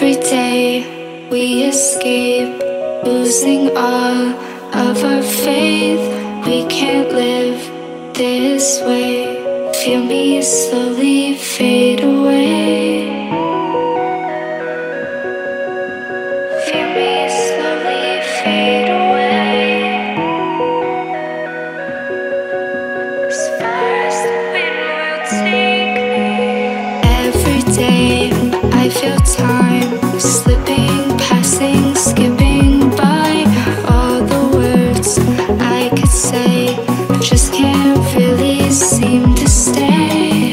Every day we escape, losing all of our faith. We can't live this way. Feel me slowly fade away. Feel me slowly fade away. As far as the wind will take me. Every day I feel time slipping, passing, skipping by. All the words I could say just can't really seem to stay.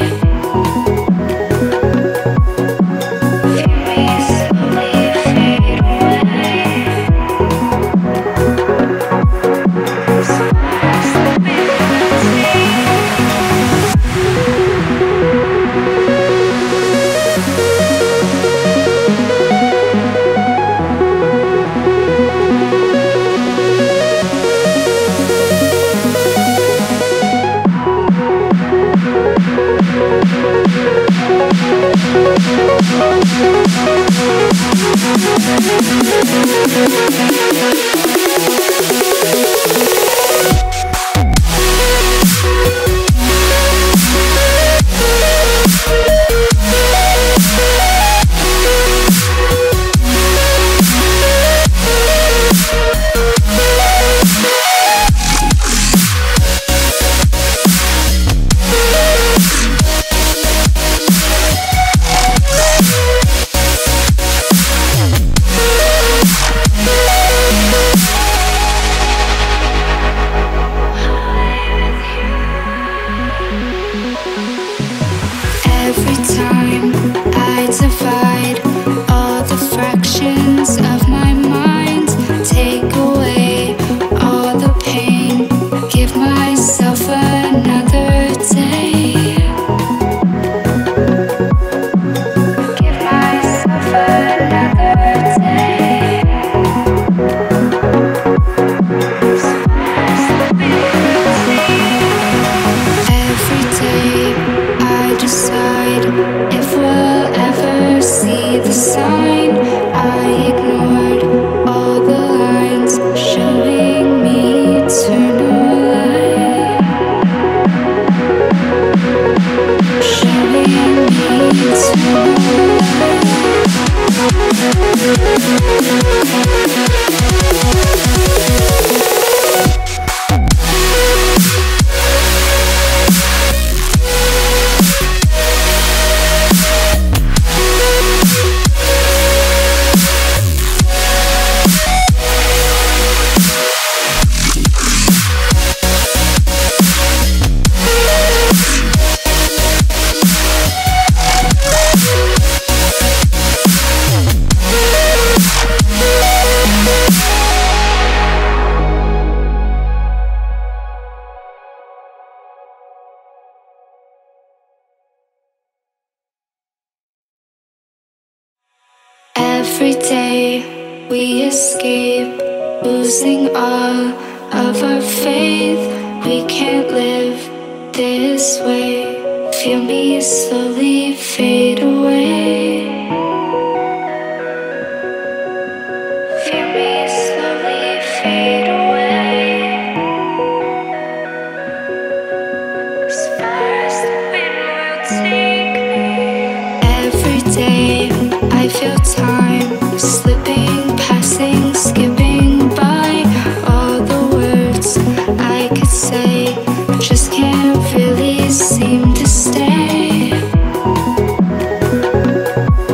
Feel me slowly fade away. As far as the wind will take me. Every time I divide all the fractions of my mind, take away all the pain, give myself another day. Give myself another day. As far as the wind will take me. Every day I decide if we'll ever see the sign. I ignored all the lines showing me eternal light. Showing me eternal Every day we escape, losing all of our faith. We can't live this way. Feel me slowly fade away. Feel me slowly fade away. As far as the wind will take me. Every day I feel time slipping, passing, skipping by. All the words I could say just can't really seem to stay.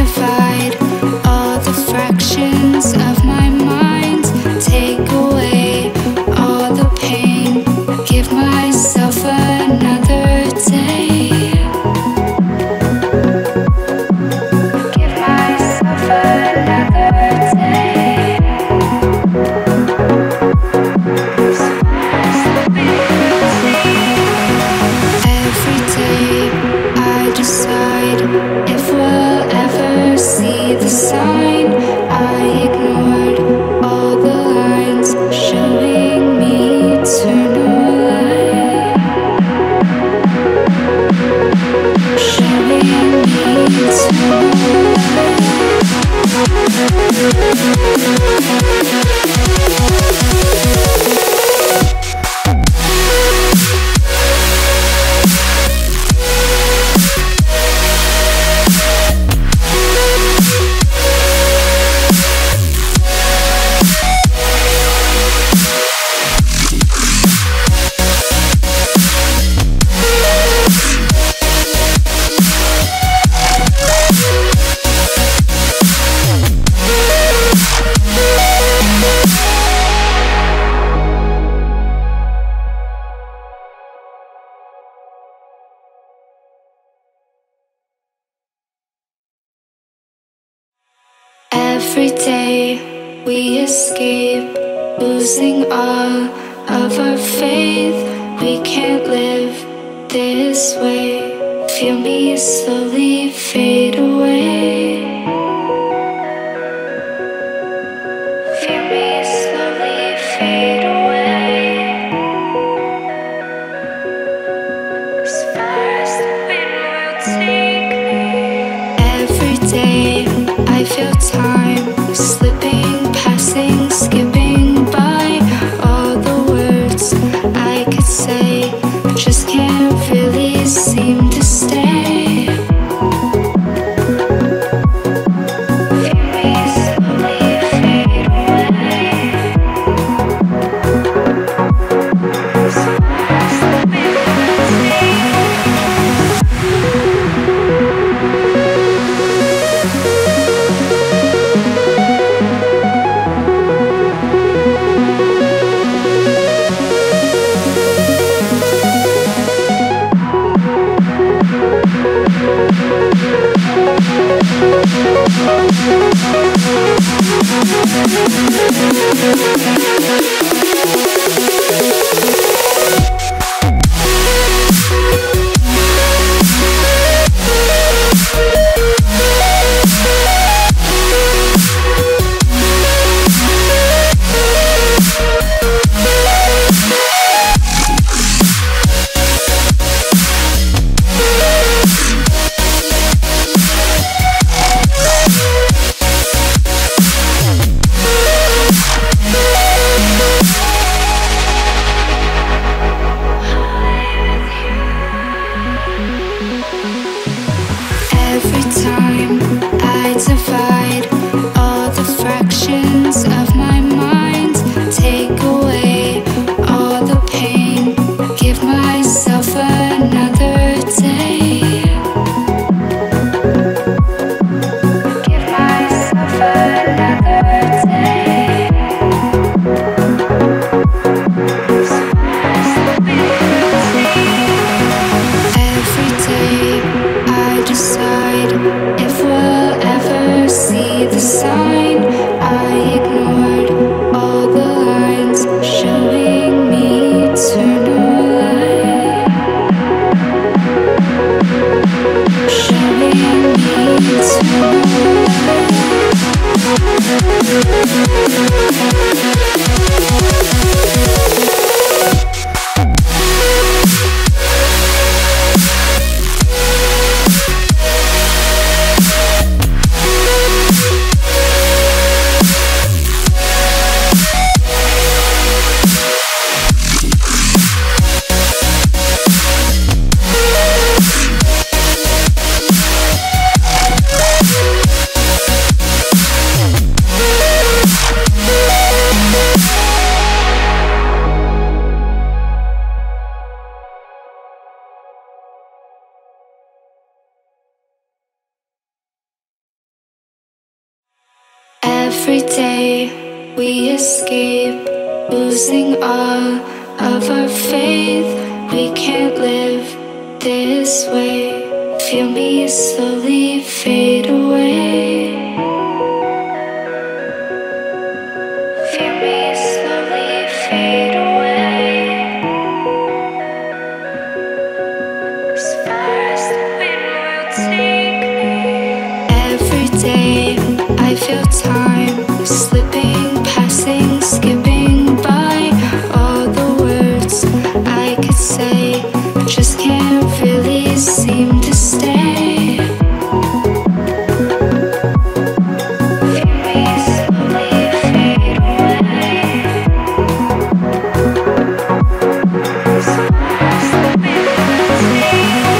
divide all the fractions of my mind, take away all the pain, give myself another day. Give myself another day. Every day I decide if we'll ever see the sign. I ignored all the lines showing me eternal light, showing me eternal light. Every day we escape, losing all of our faith. We can't live this way. Feel me slowly fade away. Feel me slowly fade away. As far as the wind will take me. Every day I feel time slipping, passing, skipping by. All the words I could say just can't really seem to stay. Feel me slowly fade away. As far as the wind will take me. Every time I divide all the fractions of my mind, take away all the pain, give myself another day. Give myself another day. As far as the wind will take me. Every day I decide if we'll ever Every day we escape, losing all of our faith. We can't live this way. Feel me slowly fade away. Feel me slowly fade away. As far as the wind will take me. Every day I feel time slipping, passing, skipping by. All the words I could say just can't really seem to stay. Feel me slowly fade away. As far as the wind will take me.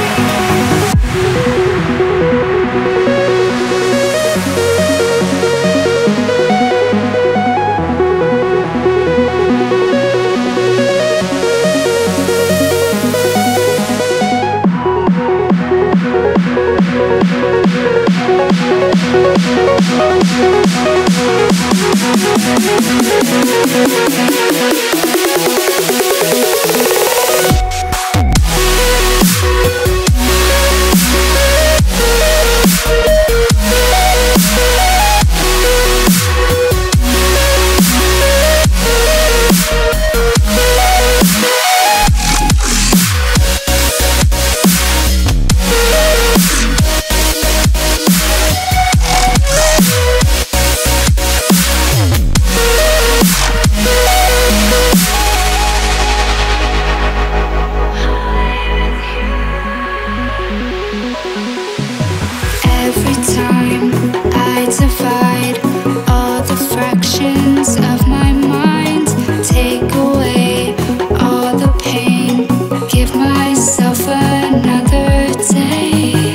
Every time I divide all the fractions of my mind, take away all the pain, give myself another day.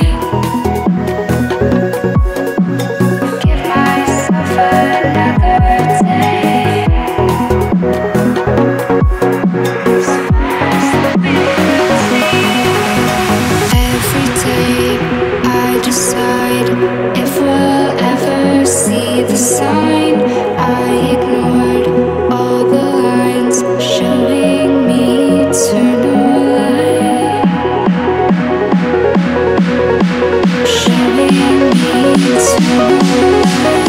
Give myself another day. As far as the wind will take me. Every day I decide if we'll ever see the sign. I ignored all the lines showing me eternal light. Showing me eternal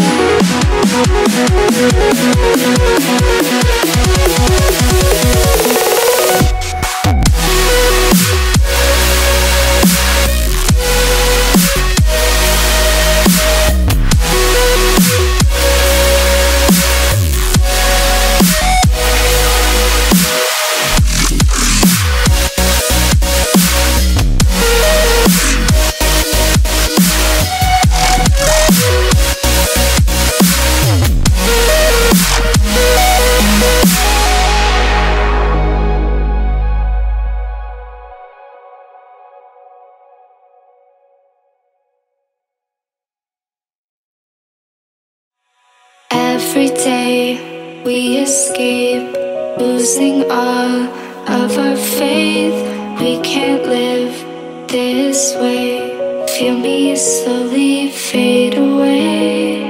Every day we escape, losing all of our faith. We can't live this way. Feel me slowly fade away.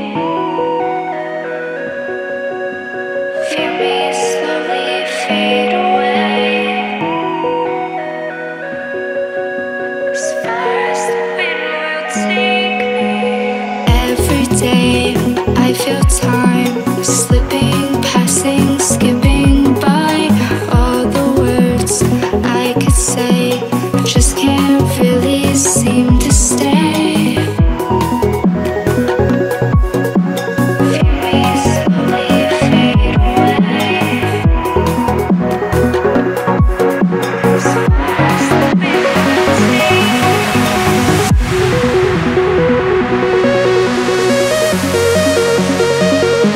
Feel me slowly fade away. As far as the wind will take me. Every day I feel time slipping, passing, skipping by. All the words I could say just can't really seem to stay. Feel me slowly fade away. As far as the wind will take me.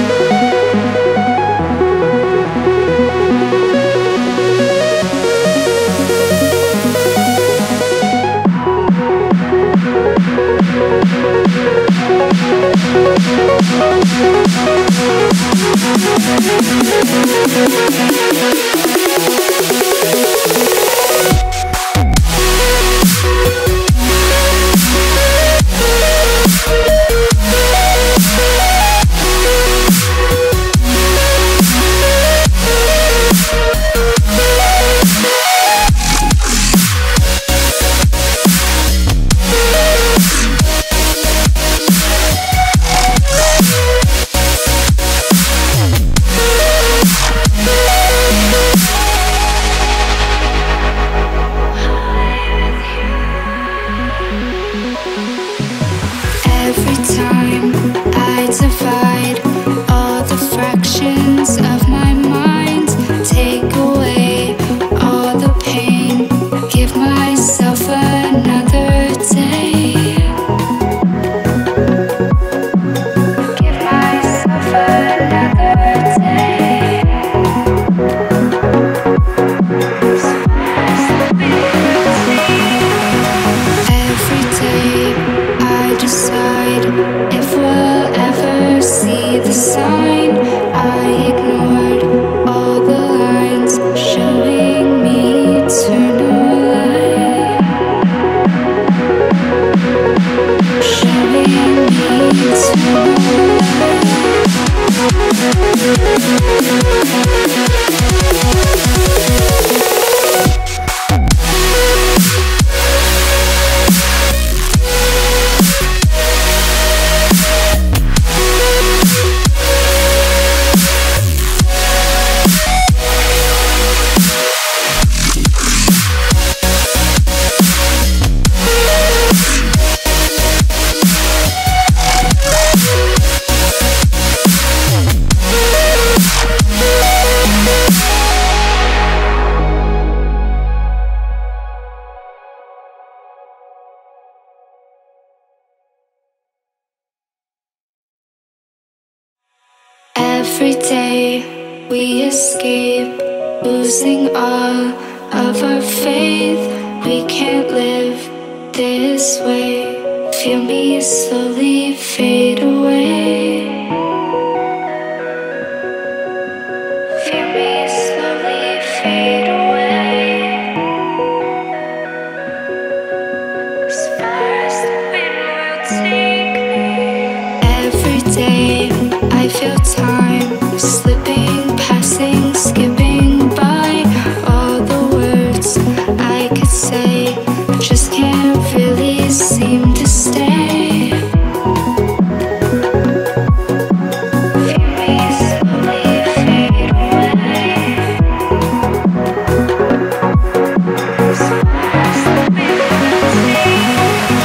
the sign. I ignored all the lines showing me eternal light. Showing me eternal light. Every day we escape, losing all of our faith. We can't live this way. Feel me slowly fade away. Feel me slowly fade away. As far as the wind will take me. Every day I feel time slipping, passing, skipping by. All the words I could say just can't really seem to stay. Feel me slowly fade away. As far as the wind will take me.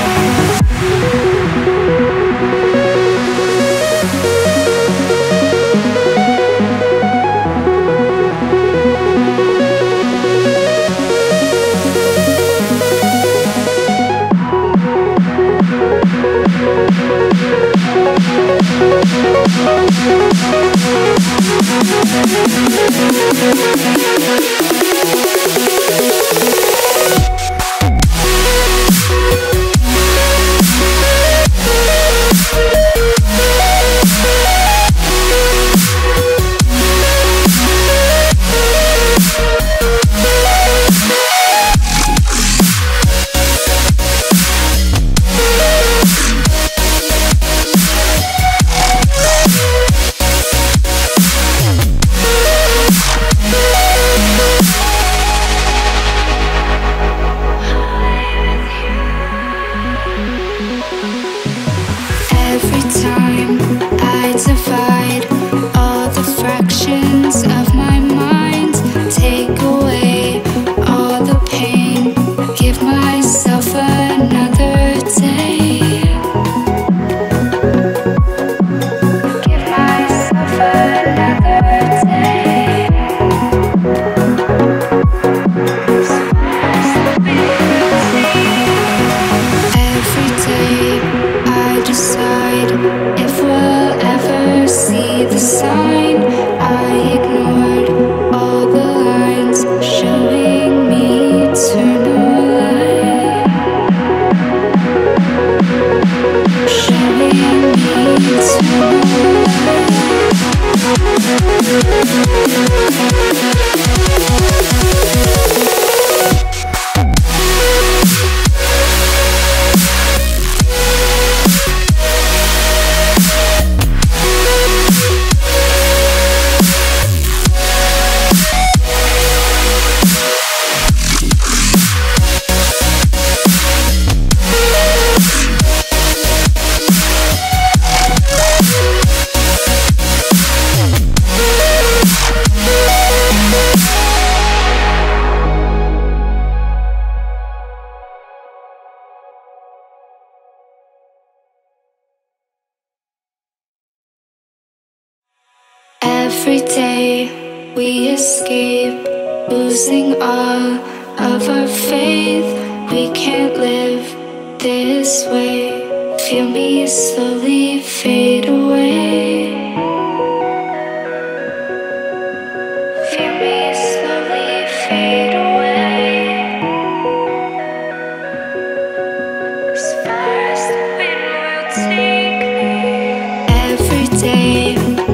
Every time I divide all the fractions of my mind, take away all the pain, give myself another day. Give myself another day. Every day I decide if we'll ever see the sign. I ignored all the lines showing me eternal light. Showing me eternal light. Every day we escape, losing all of our faith. We can't live this way. Feel me slowly fade away. Feel me slowly fade away. As far as the wind will take me. Every day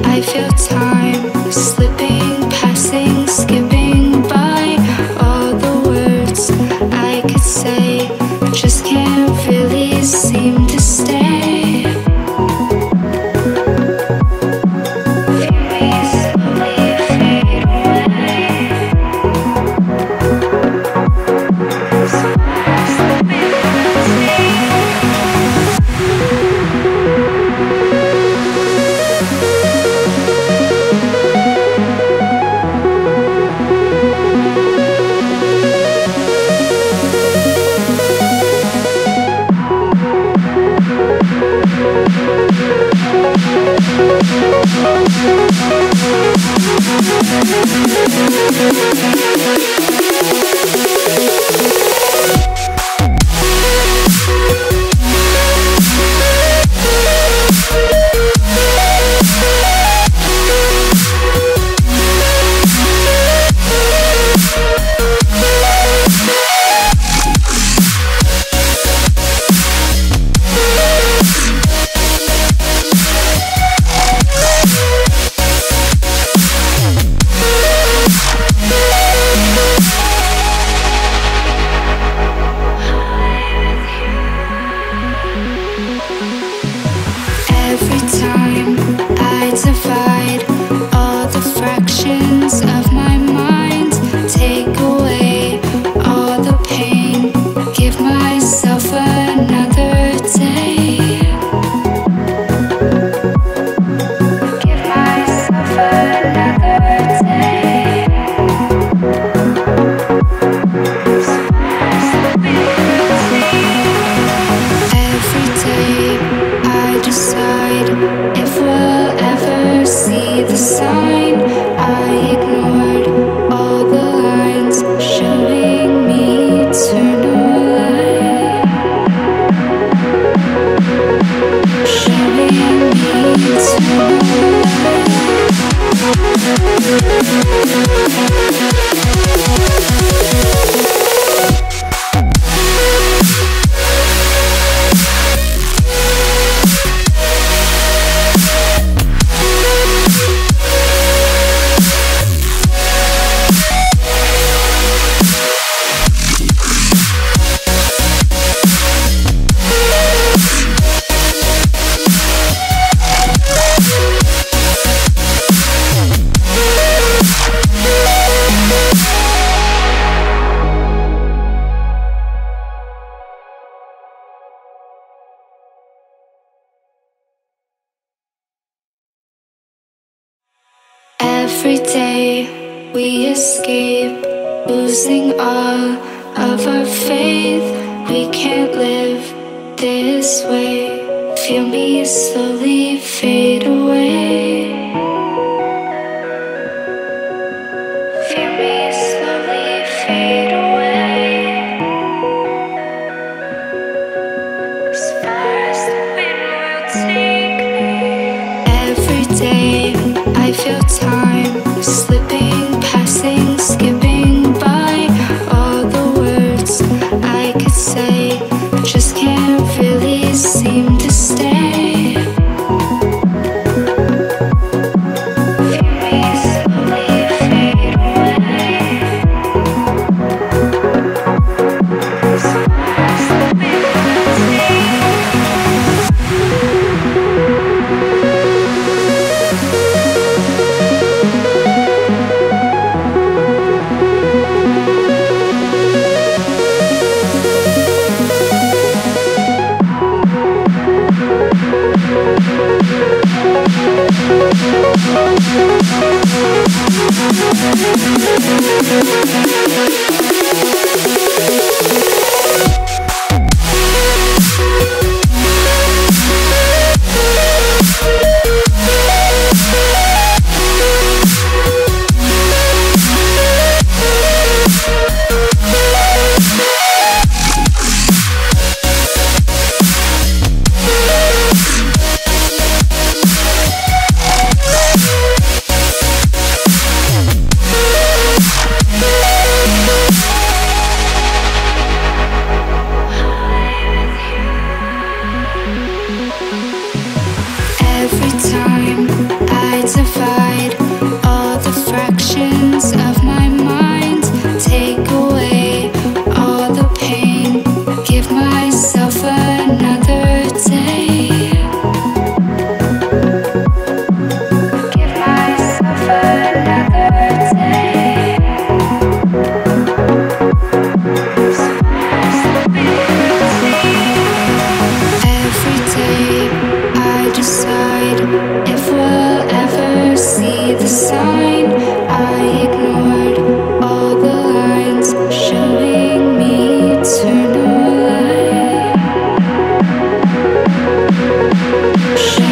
Every day we escape, losing all of our faith. We can't live this way. Feel me slowly fade away. Feel me slowly fade away. As far as the wind will take me. Every day I feel time slipping, passing, skipping by. All the words I could say just can't really seem to stay. Feel me slowly fade away. As far as the wind will take me. Every time I divide all the fractions of my mind, take away all the pain, give myself another day. Give myself another day. As far as the wind will take me. Every day I decide if we'll ever see the sign. I ignored all the lines showing me eternal light.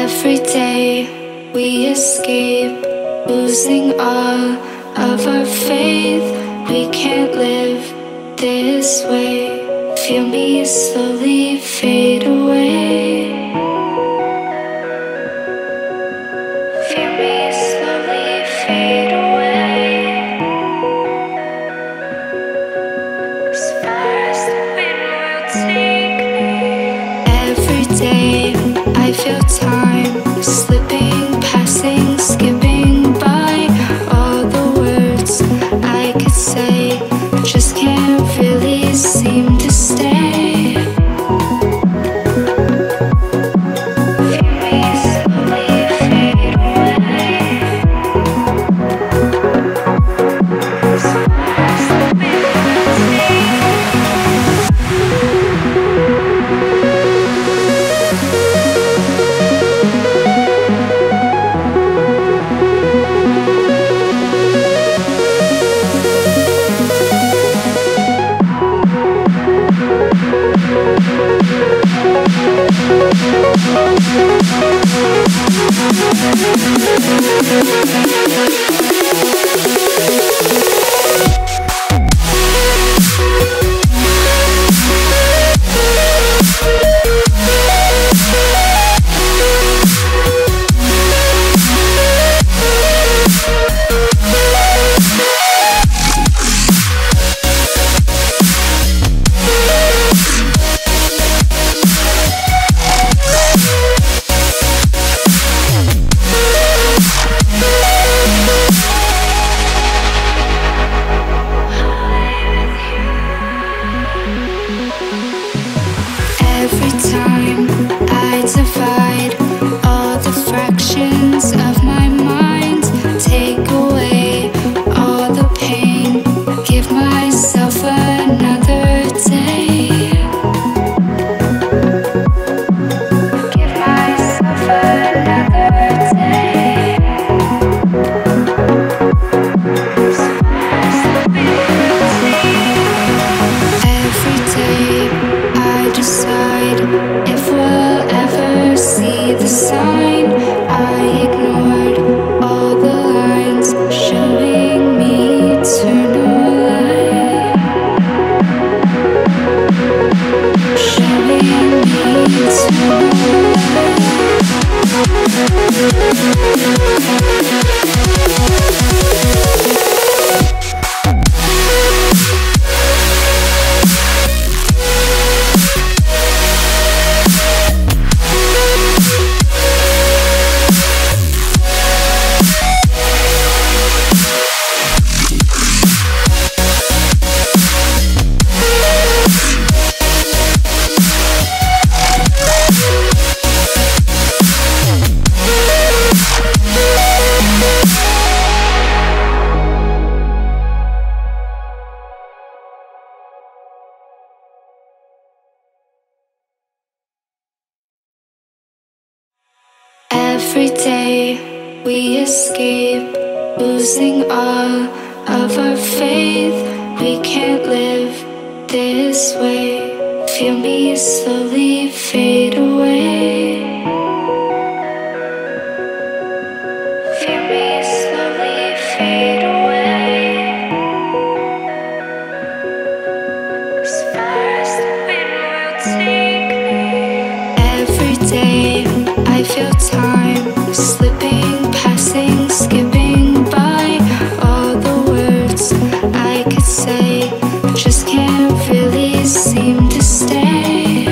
Every day we escape, losing all of our faith. We can't live this way. Feel me slowly fade away. Feel me slowly fade away. As far as the wind will take me. Every day I feel time slipping, passing, skipping by. All the words I could say just can't really seem to stay. Feel me slowly fade away. As far as the wind will take me. Every day we escape, losing all of our faith. We can't live this way. Feel me slowly fade away. Feel me slowly fade away. As far as the wind will take me. Every day I feel time slipping, passing, skipping by. All the words I could say just can't really seem to stay.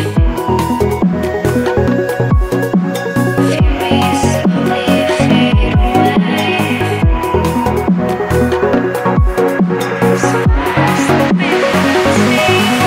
Feel me slowly fade away. As far as the wind will take me.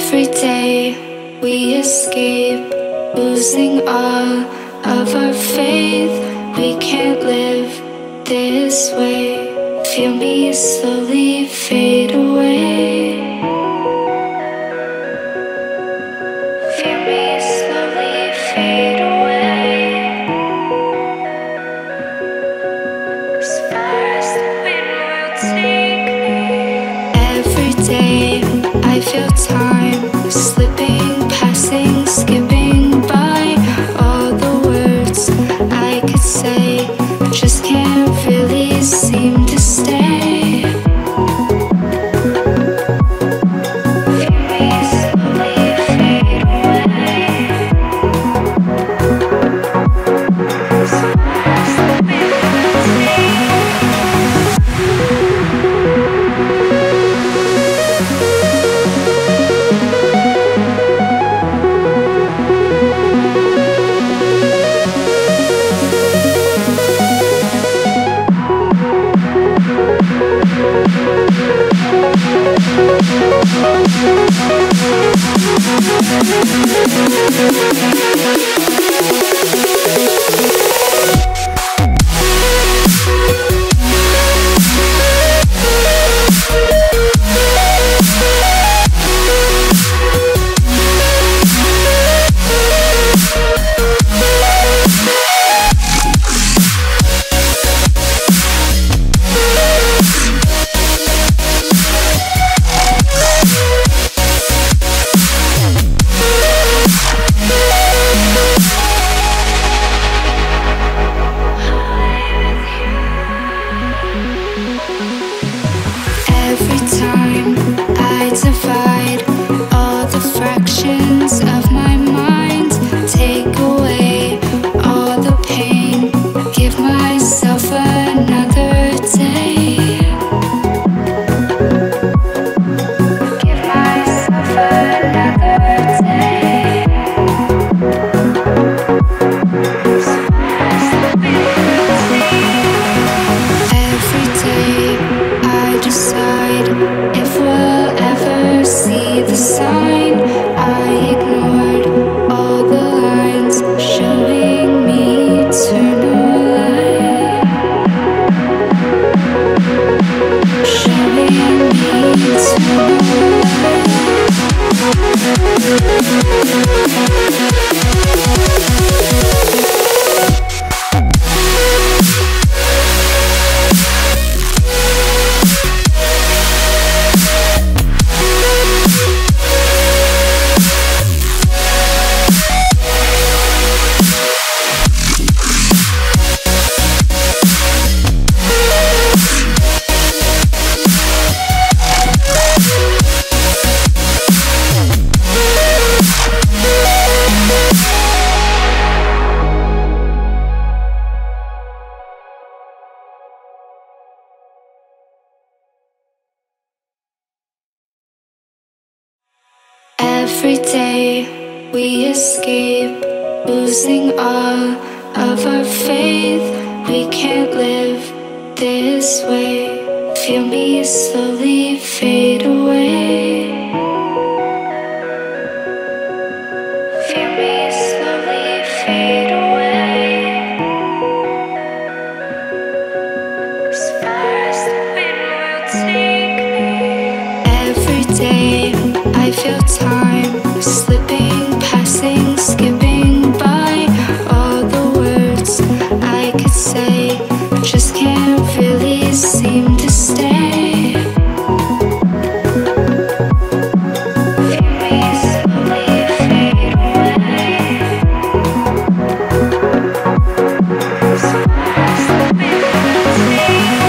Every day we escape, losing all of our faith. We can't live this way. Feel me slowly fade away. Feel me slowly fade away. As far as the wind will take me. Every day I feel time slipping, passing, skipping by. All the words I could say just can't really seem to stay. Feel me slowly fade away. As far as the wind will take me. Every time I divide all the fractions of my mind, take away all the pain, give myself another day. Give myself another day. As far as the wind will take. Every day I decide if we'll ever see the sign. I ignored all the lines showing me eternal light. Showing me eternal light. Every day we escape, losing all of our faith. We can't live this way. Feel me slowly fade away. Feel me slowly fade away. As far as the wind will take me. Every day I feel time slipping, passing, skipping by. All the words I could say just can't really seem to stay. Feel me slowly fade away. As far as the wind will take me.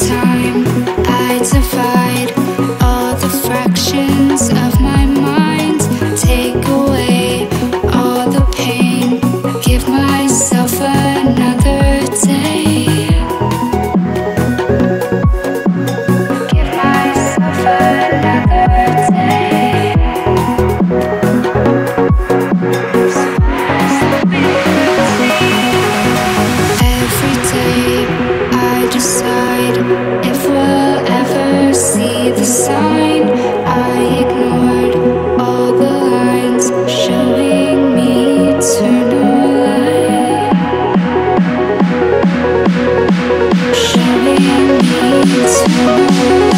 time I divide all the fractions of my mind, take away all the pain, give myself another day. Give myself another day. Every day I decide if we'll ever see the sign. I ignored all the lines showing me eternal light, showing me eternal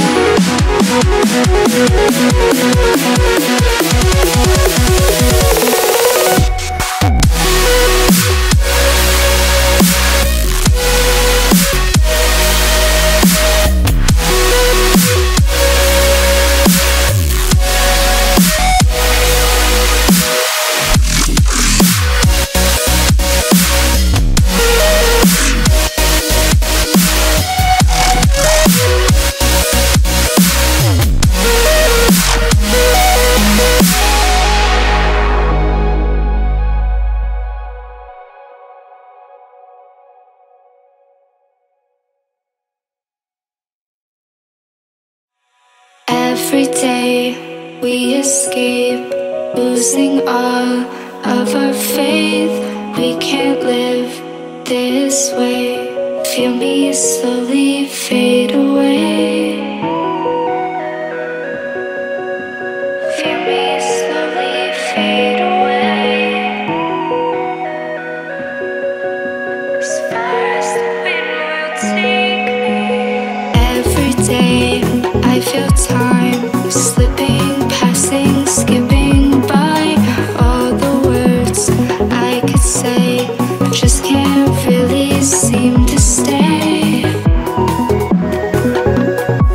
Every day we escape, losing all of our faith. We can't live this way. Feel me slowly fade away. Feel me slowly fade away. As far as the wind will take me. Every day I feel time slipping, passing, skipping by. All the words I could say just can't really seem to stay.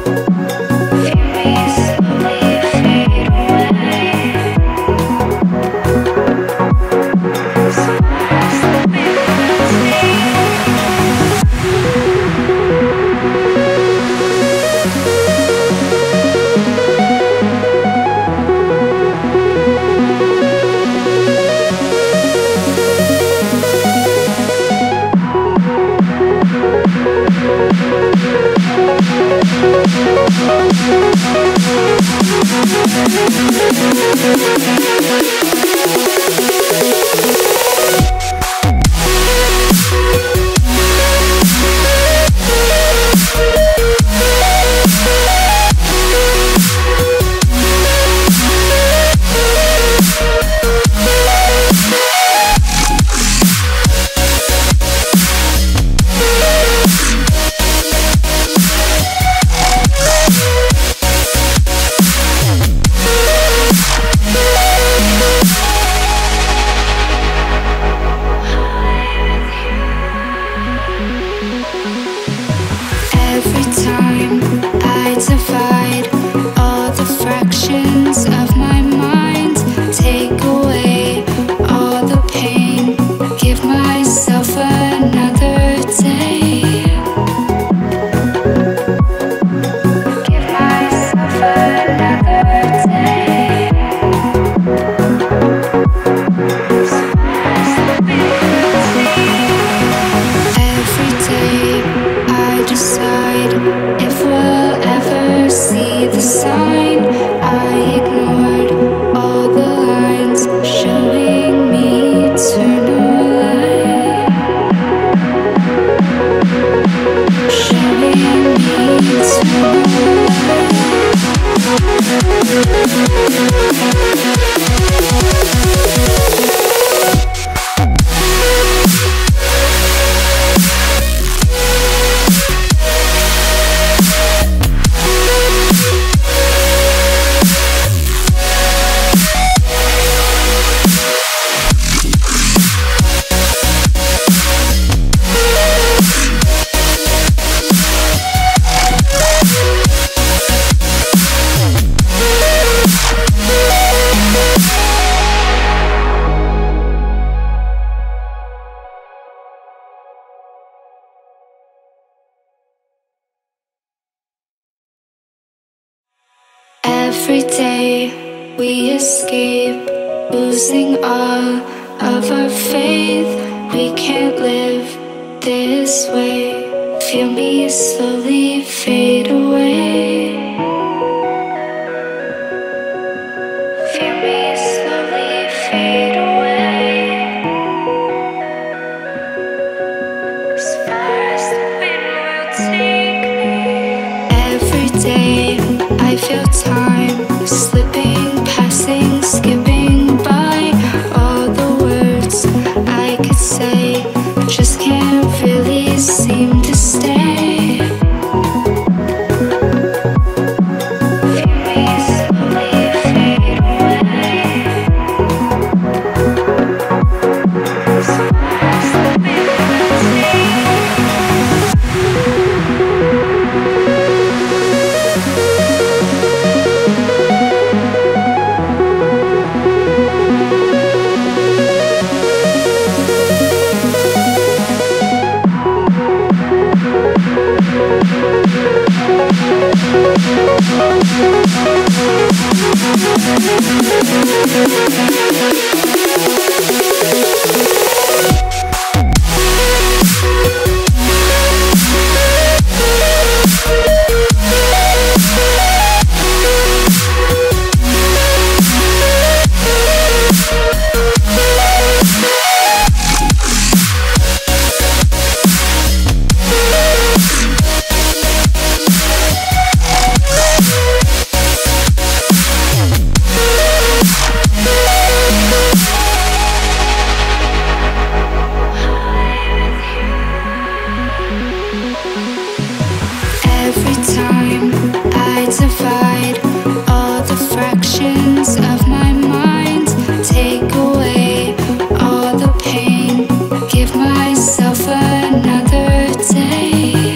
Every day we escape, losing all of our faith. We can't live this way. Feel me slowly fade away. Feel me slowly fade away. As far as the wind will take me. Every day I feel time slipping, passing, skipping by. All the words I could say just can't really seem to stay. Feel me slowly fade away. As far as the wind will take me. Every time I divide all the fractions of my mind, take away all the pain, give myself another day.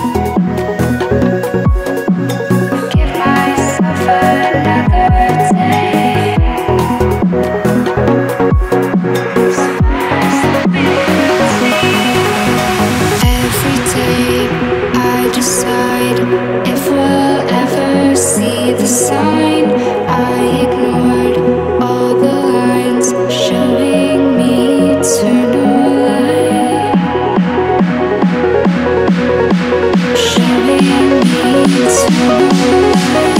Give myself another day. Every day I decide if we'll ever see the sign. I ignored all the lines showing me eternal light. Showing me eternal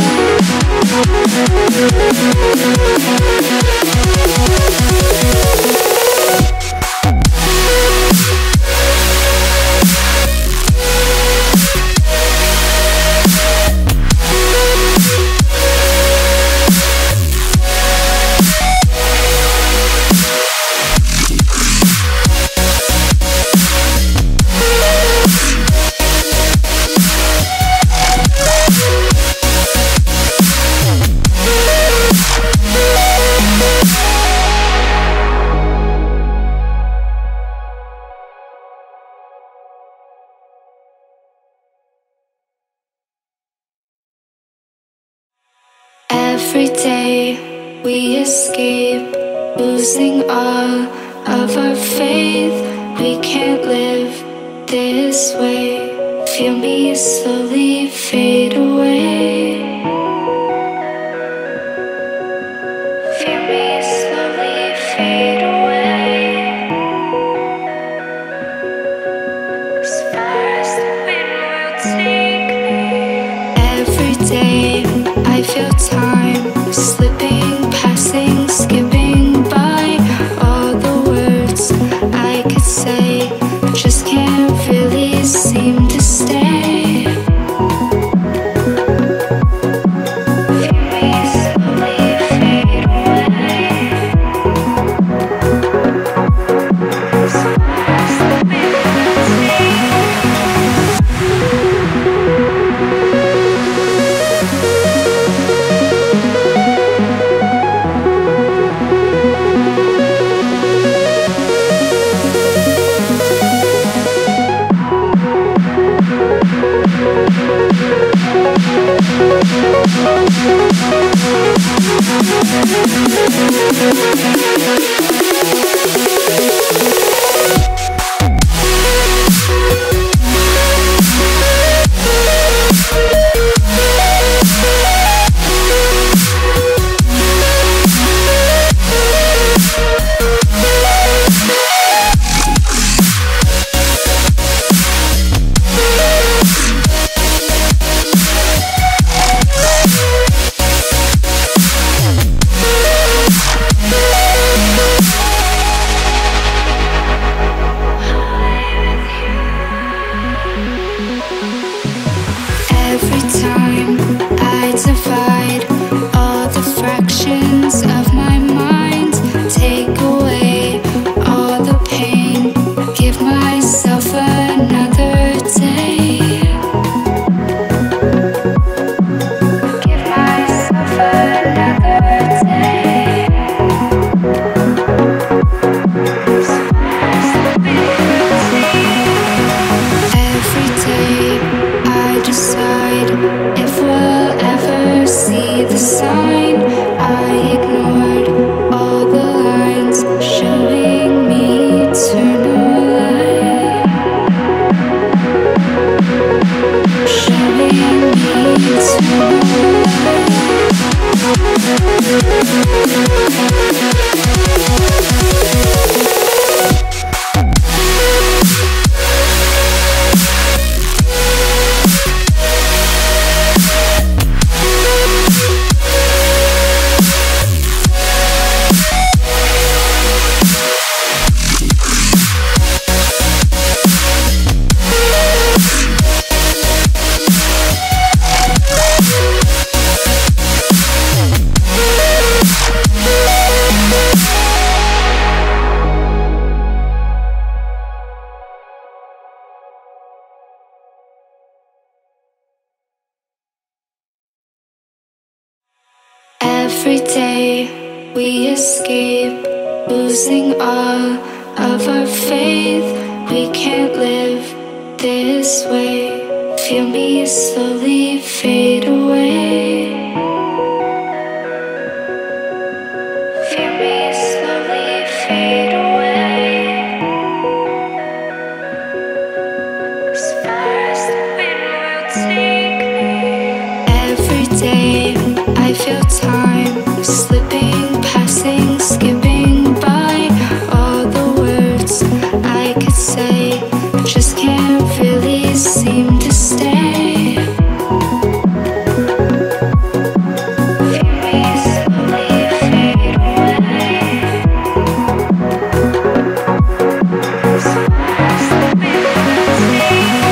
Every day we escape, losing all of our faith. We can't live this way. Feel me slowly fade away. Feel me slowly fade away. As far as the wind will take me. Every day I feel time slipping, passing, skipping by. All the words I could say just can't really seem to stay. Every day we escape, losing all of our faith. We can't live this way. Feel me slowly fade away. Feel me slowly fade away. As far as the wind will take me. Every day I feel time slipping, passing, skipping by. All the words I could say just can't really seem to stay. Feel me slowly fade away. As far as the wind will take me.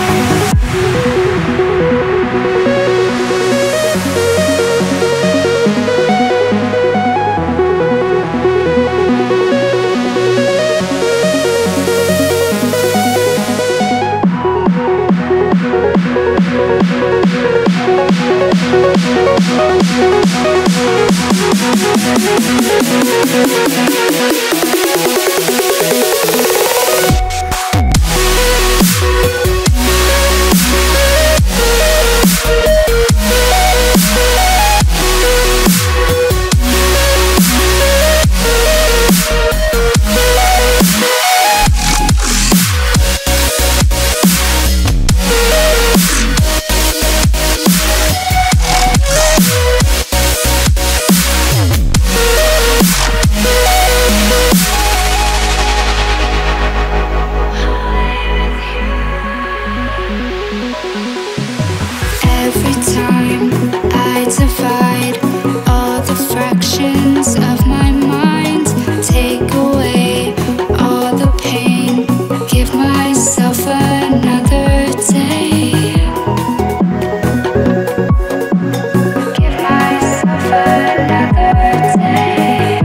Every time I divide all the fractions of my mind, take away all the pain, give myself another day. Give myself another day.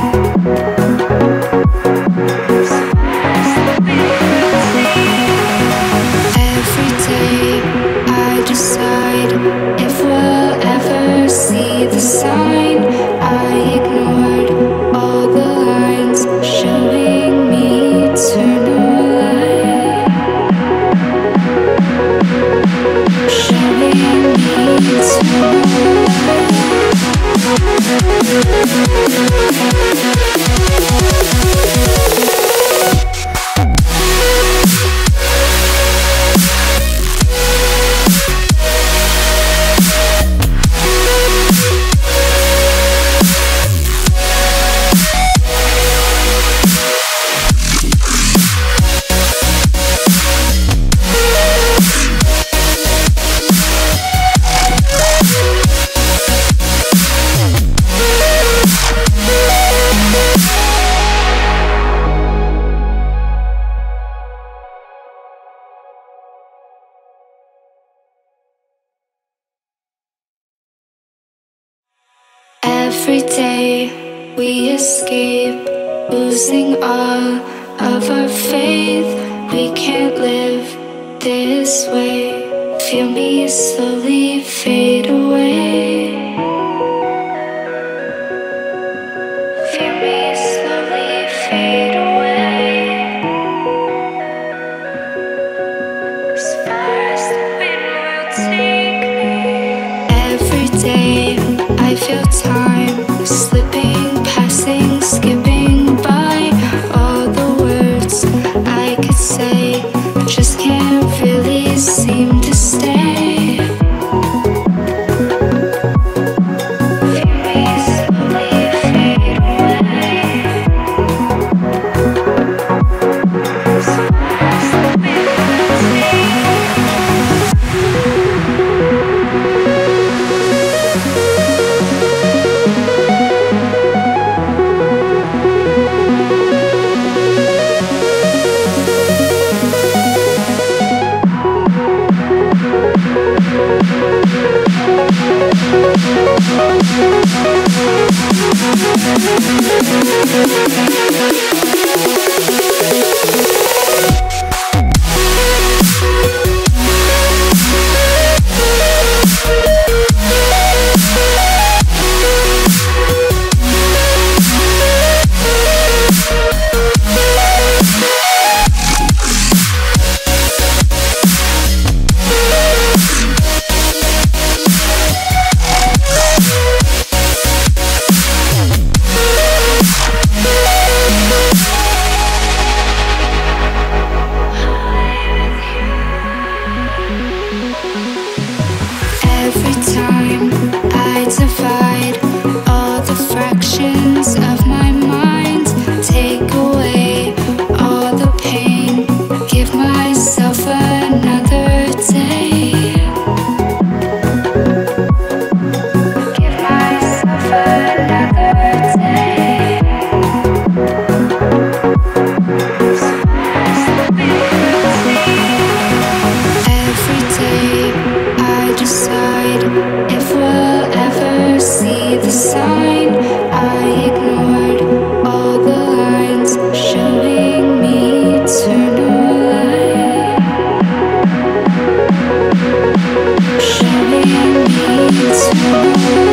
Every day I decide if we'll ever see the sign. I ignored all the lines showing me eternal light. Showing me eternal Every day we escape, losing all of our faith. We can't live this way. Feel me slowly fade away. Feel me slowly fade away. As far as the wind will take me. Every day I feel time slipping, passing, skipping by. All the words I could say just can't really seem to stay. Feel me slowly fade away. As far as the wind will take me. time I divide all the fractions of my mind, take away all the pain, give myself another day. Give myself another day. Every day I decide if we'll ever see the sign. I ignored all the lines showing me eternal light, showing me eternal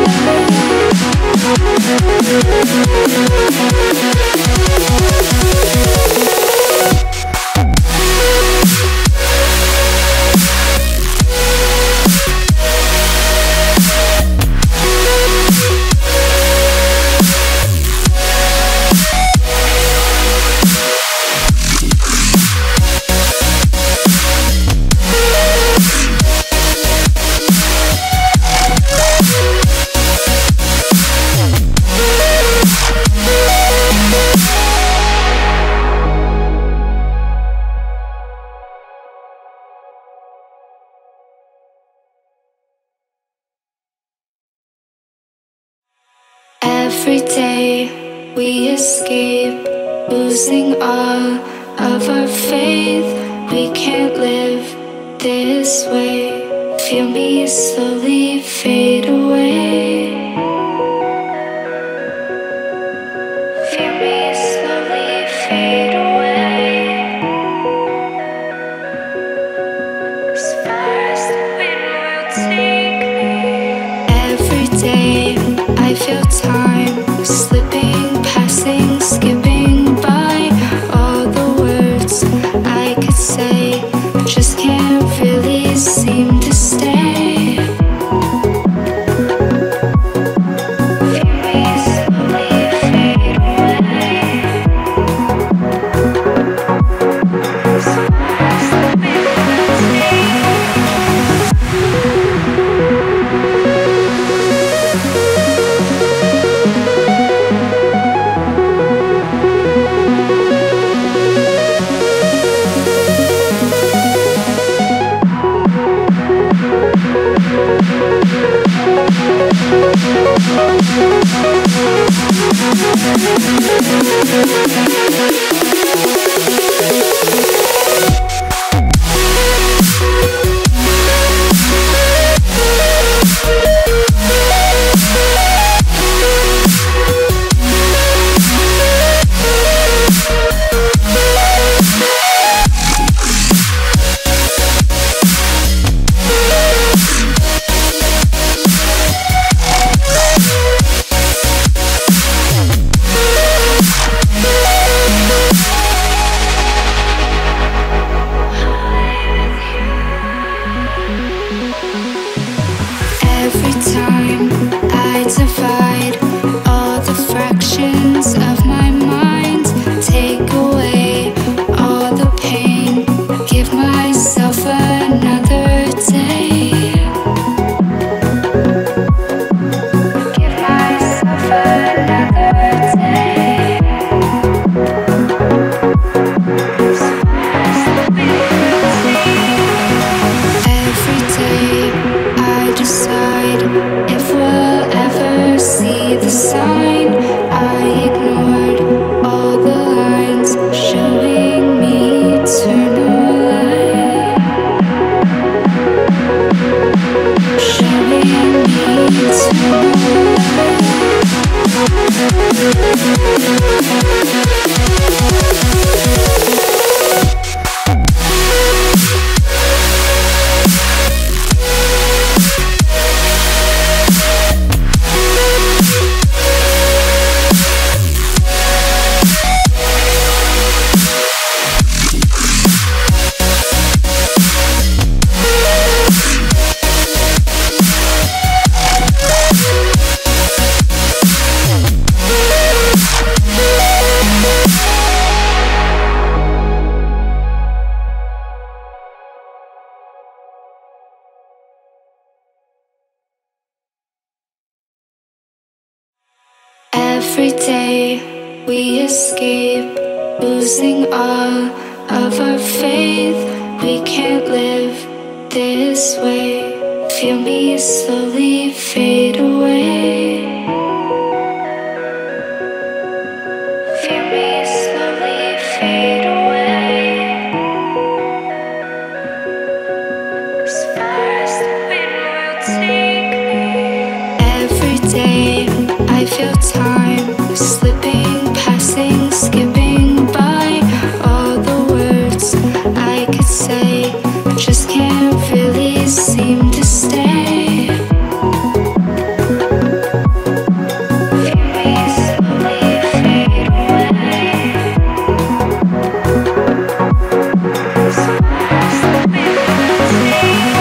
Every day we escape, losing all of our faith. We can't live this way. Feel me slowly fade away. Feel me slowly fade away. As far as the wind will take me. Every day I feel time slipping, passing, skipping by. All the words I could say just can't really seem to stay. Every day we escape, losing all of our faith. We can't live this way. Feel me slowly fade away. Feel me slowly fade away. As far as the wind will take me. Every day I feel time slipping, passing, skipping by. All the words I could say just can't really seem to stay. Feel me slowly fade away. As far as the wind will take me.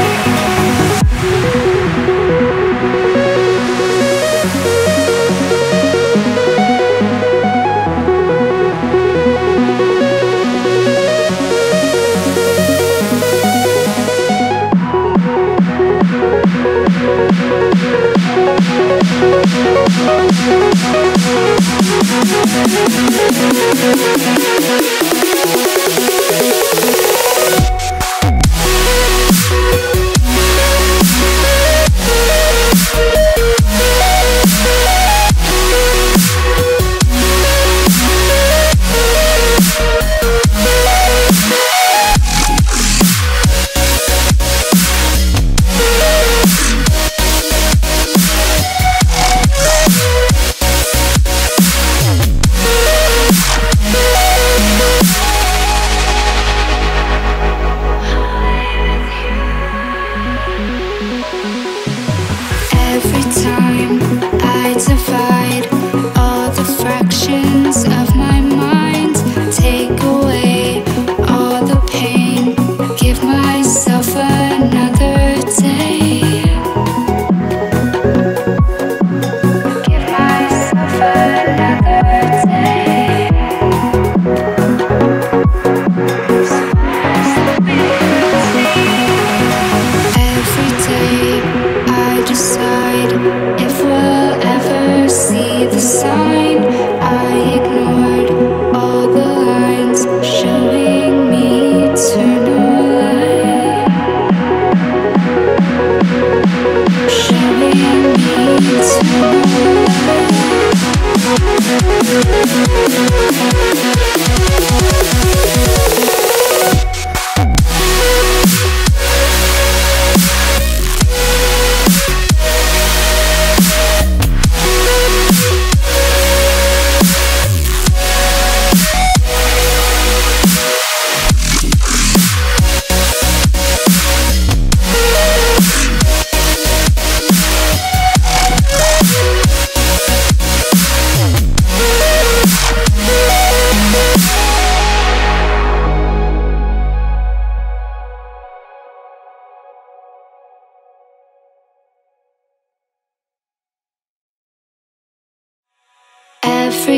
Every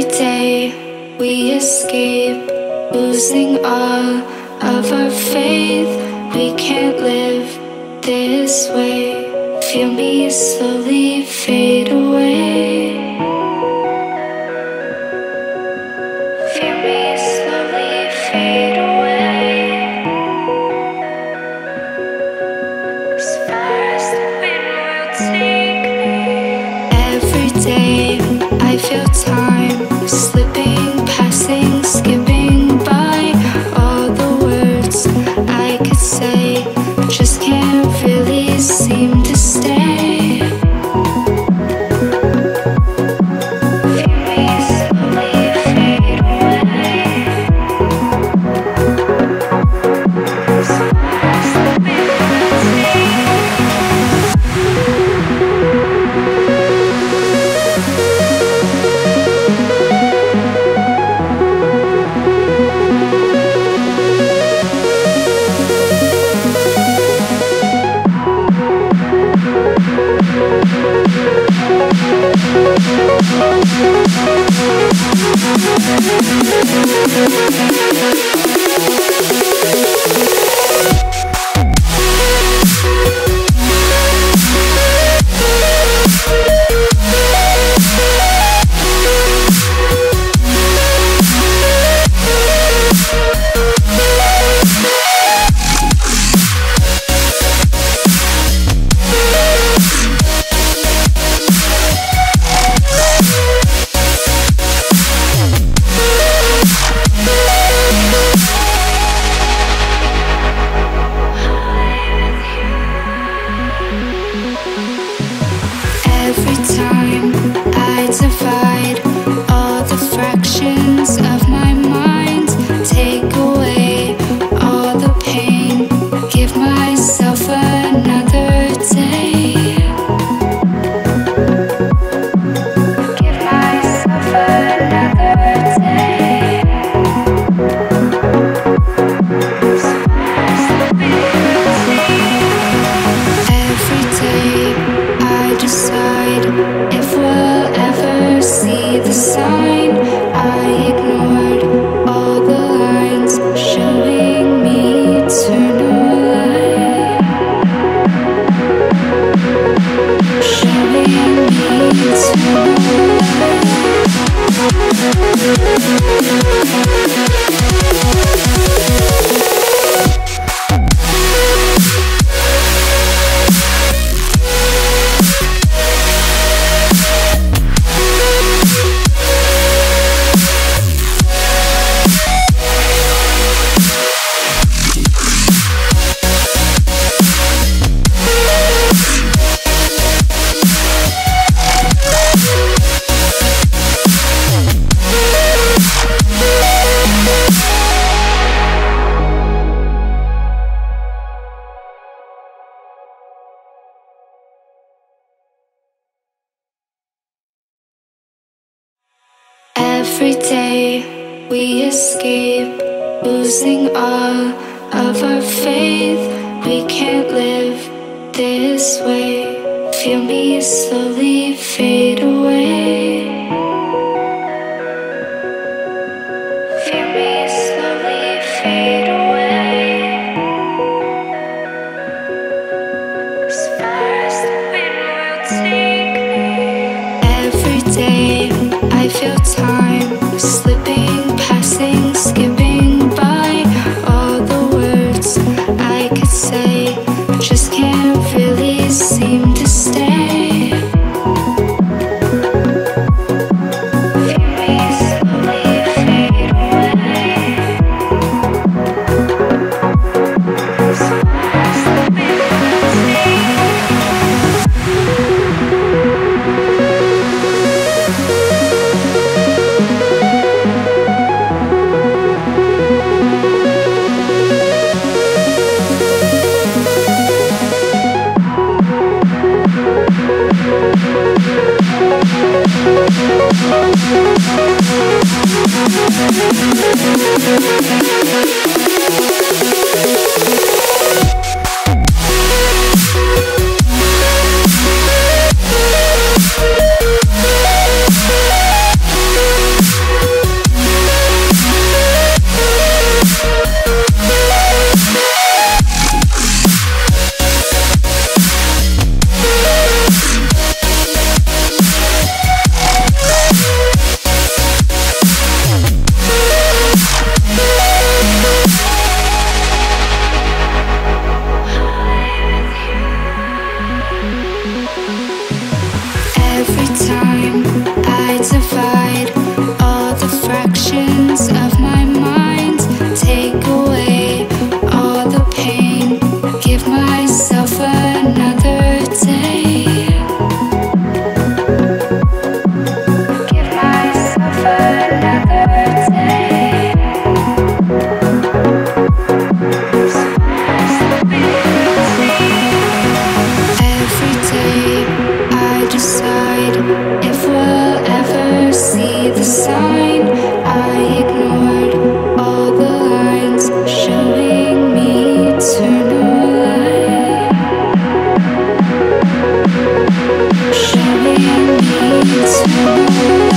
day we escape, losing all of our faith. We can't live this way. Feel me slowly fade away. Feel me slowly fade away. As far as the wind will take me. Every day I feel time slipping, passing, skipping by. All the words I could say just can't really seem to stay. Feel me slowly fade away. As far as the wind will take me. Every day we escape, losing all of our faith. We can't live this way. Feel me slowly fade away. Feel me slowly fade away. As far as the wind will take me. Every day I feel time slipping, passing, skipping by. All the words I could say just can't really seem to stay. Feel me slowly fade away. As far as the wind will take me. Every time I divide all the fractions of my mind, take away all the pain, give myself another day. Give myself another day. Every day I decide if we'll ever see the sign. I ignored all the lines showing me eternal light. Showing me eternal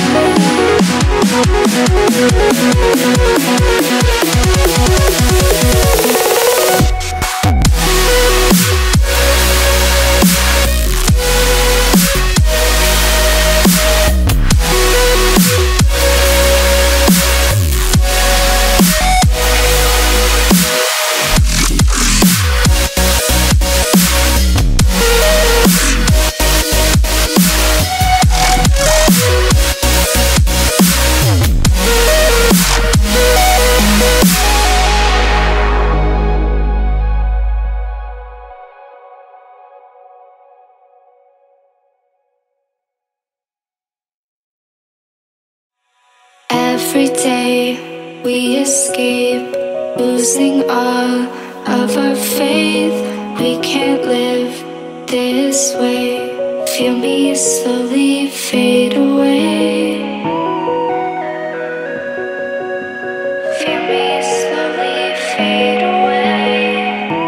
Every day we escape, losing all of our faith. We can't live this way. Feel me slowly fade away. Feel me slowly fade away.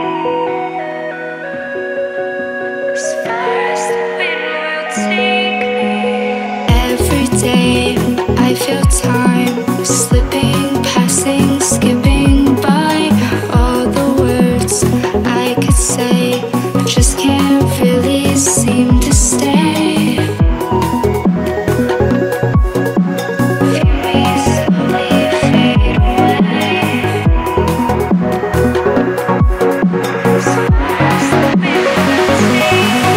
As far as the wind will take me. Every day I feel time slipping, passing, skipping by. All the words I could say just can't really seem to stay. Feel me slowly fade away. As far as the wind will take me.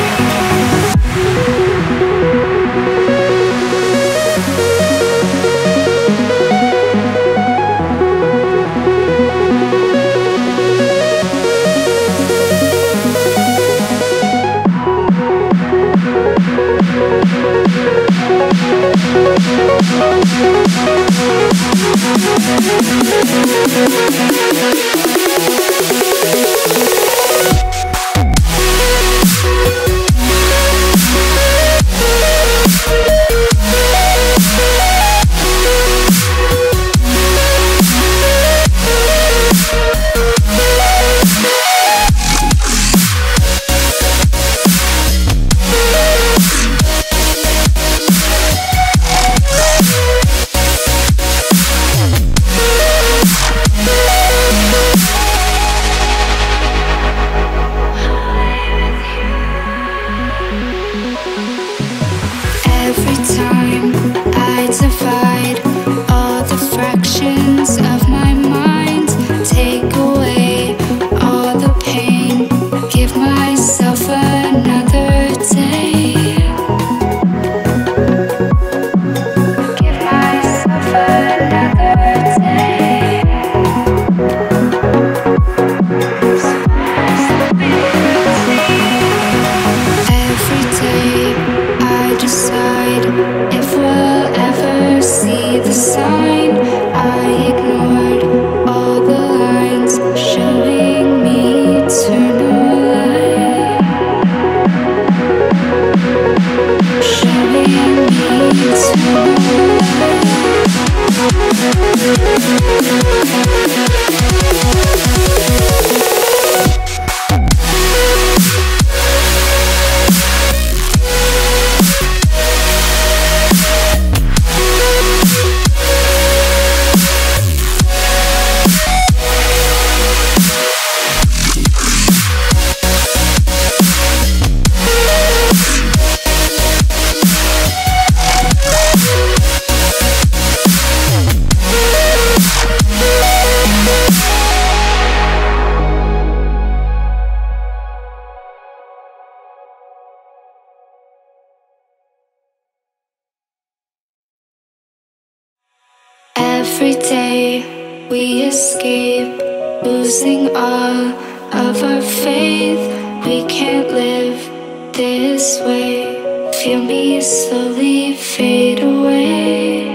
Every day we escape, losing all of our faith. We can't live this way. Feel me slowly fade away.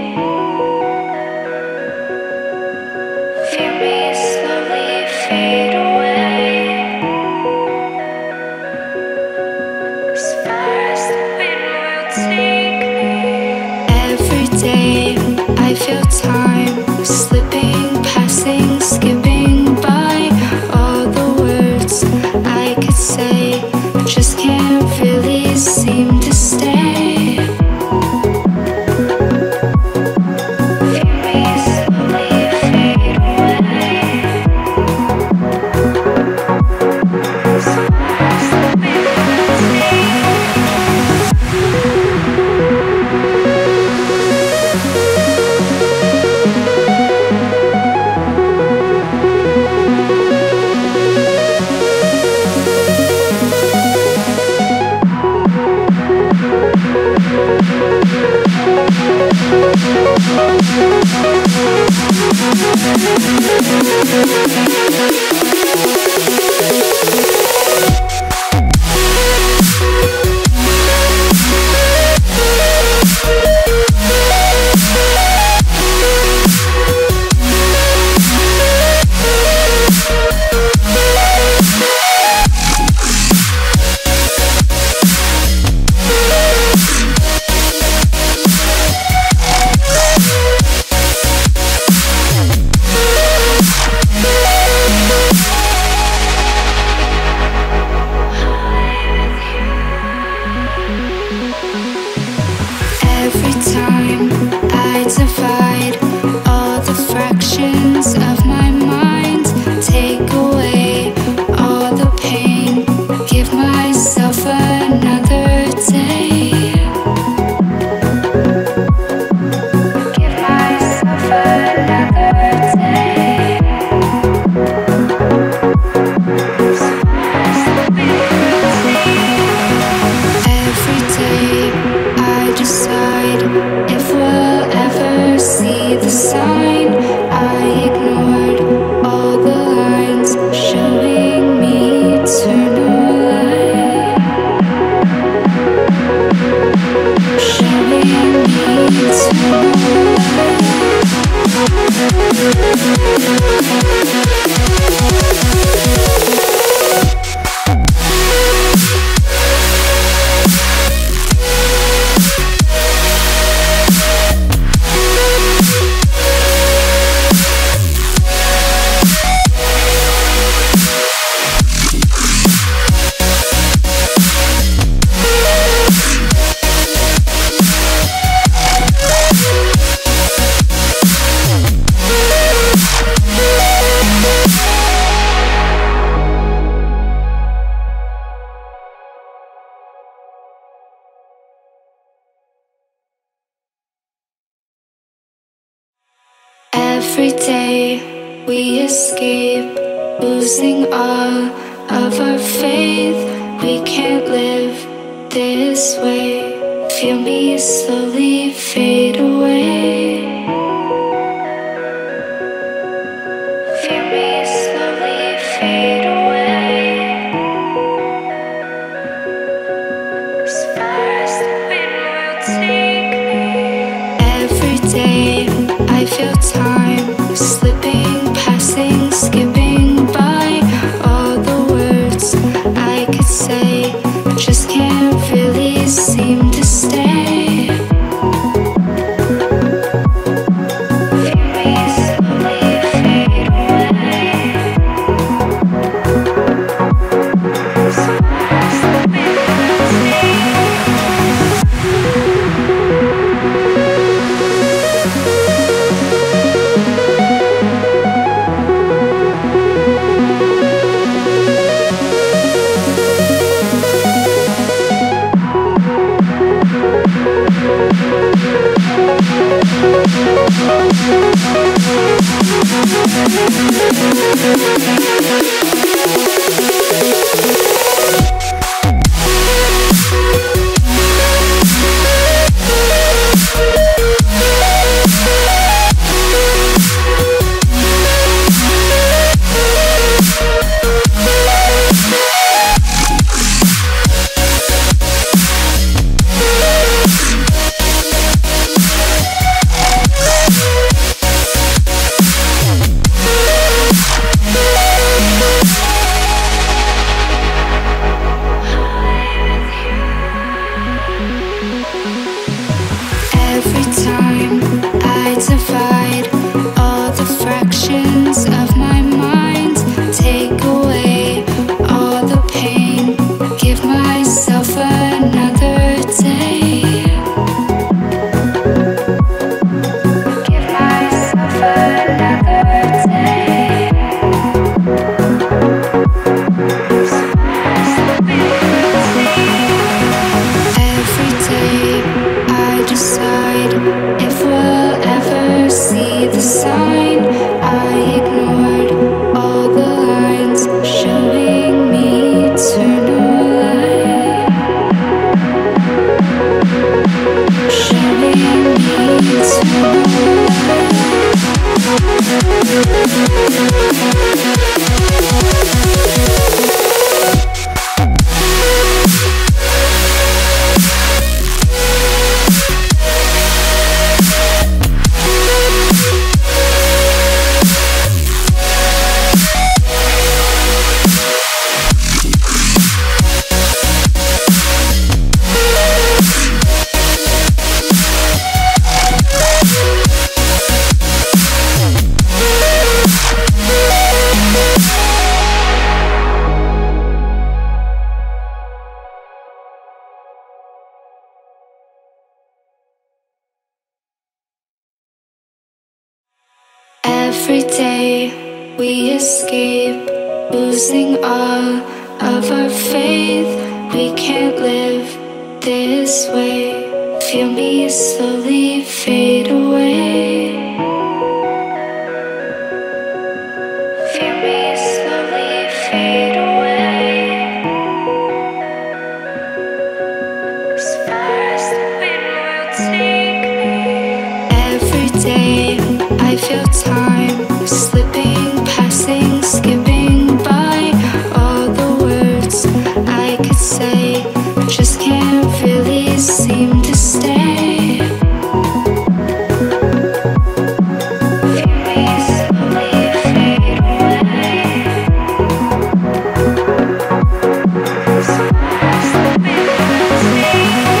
Feel me slowly fade away. As far as the wind will take me. Every day I feel time slipping, passing, skipping by. All the words I could say just can't really seem to stay. Feel me slowly fade away. As far as the wind will take me. Every time I divide all the fractions of my mind, take away all the pain, give myself another day. Give myself another day. As far as the wind will take. Every day I decide if we'll ever see the sign. I ignored all the lines showing me eternal light. Showing me eternal light. Every day we escape, losing all of our faith. We can't live this way. Feel me slowly fade away. Feel me slowly fade away. As far as the wind will take me. Every day I feel time slipping, passing, skipping by. All the words I could say just can't really seem to stay. Every day we escape, losing all of our faith. We can't live this way. Feel me slowly fade away. Feel me slowly fade away. As far as the wind will take me. Every day I feel time slipping, passing, skipping by. All the words I could say just can't really seem to stay. Feel me slowly fade away. As far as the wind will take me.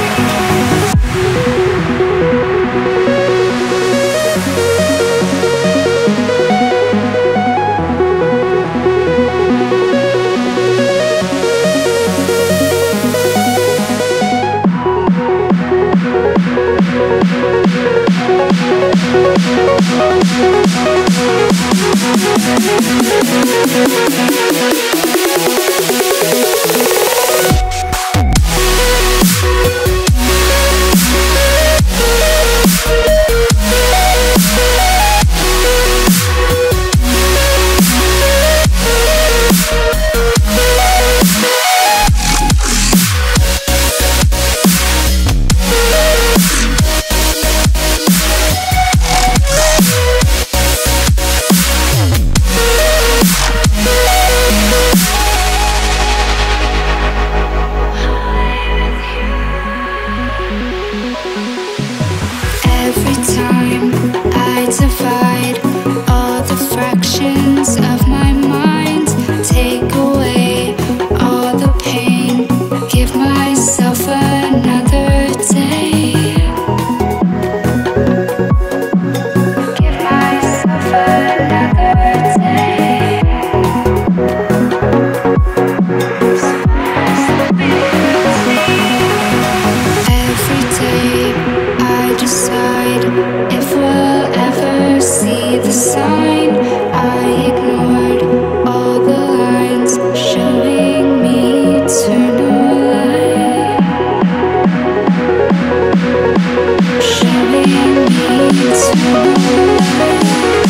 Every time I divide all the fractions of my mind, take away all the pain, give myself another day. Give myself another day. As far as the wind will take me. Every day I decide if we'll ever see the sign. I ignored all the lines showing me eternal light. Showing me eternal light.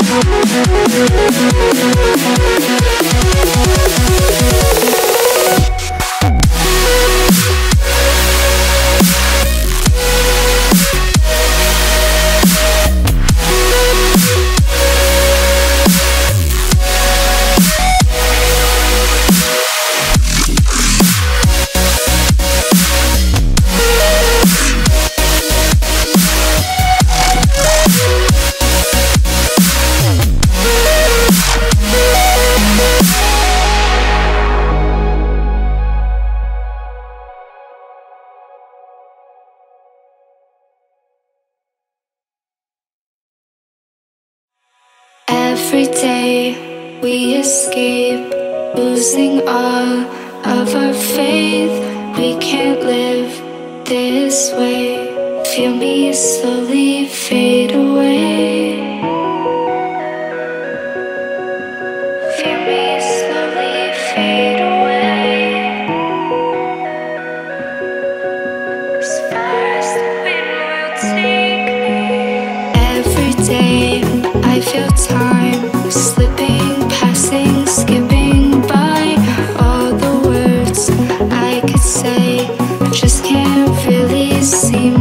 Every day we escape, losing all of our faith. We can't live this way. Feel me slowly fade away. Feel me slowly fade away. As far as the wind will take me. Every day I feel time slipping, passing, skipping by. All the words I could say just can't really seem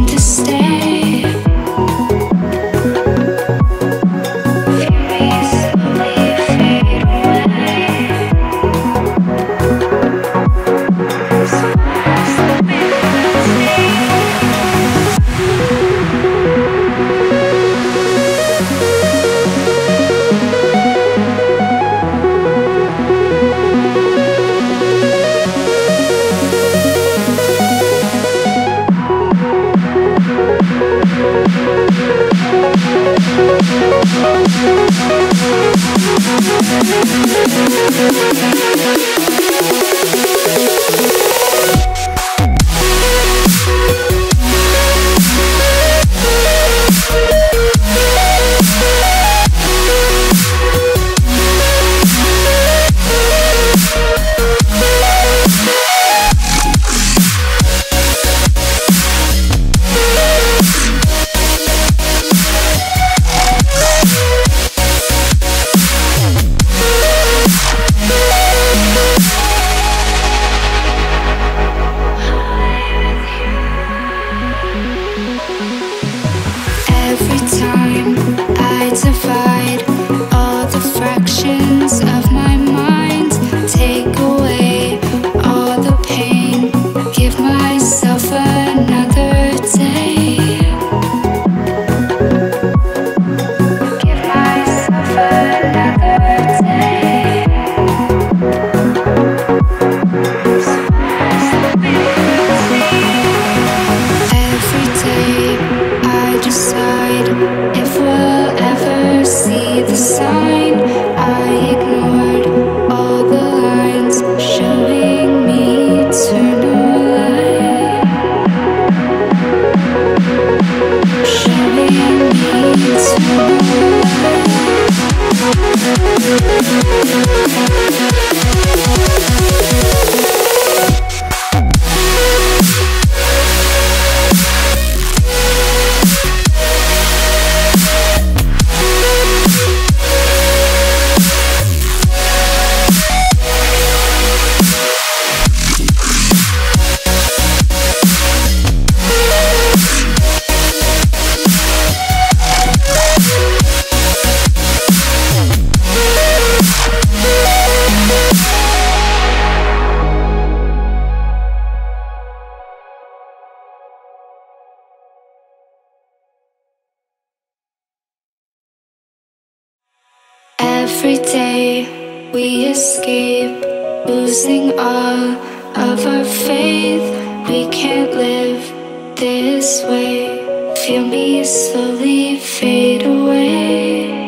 Every day we escape, losing all of our faith. We can't live this way. Feel me slowly fade away.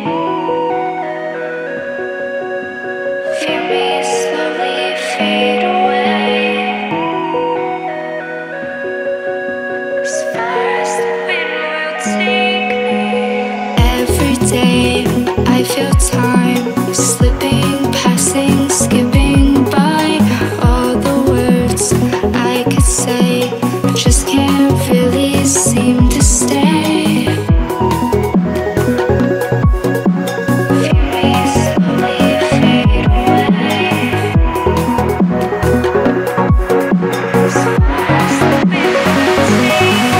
Feel me slowly fade away. As far as the wind will take me. Every day I feel time slipping, passing, skipping by. All the words I could say just can't really seem to stay. Feel me slowly fade away. As far as the wind will take me.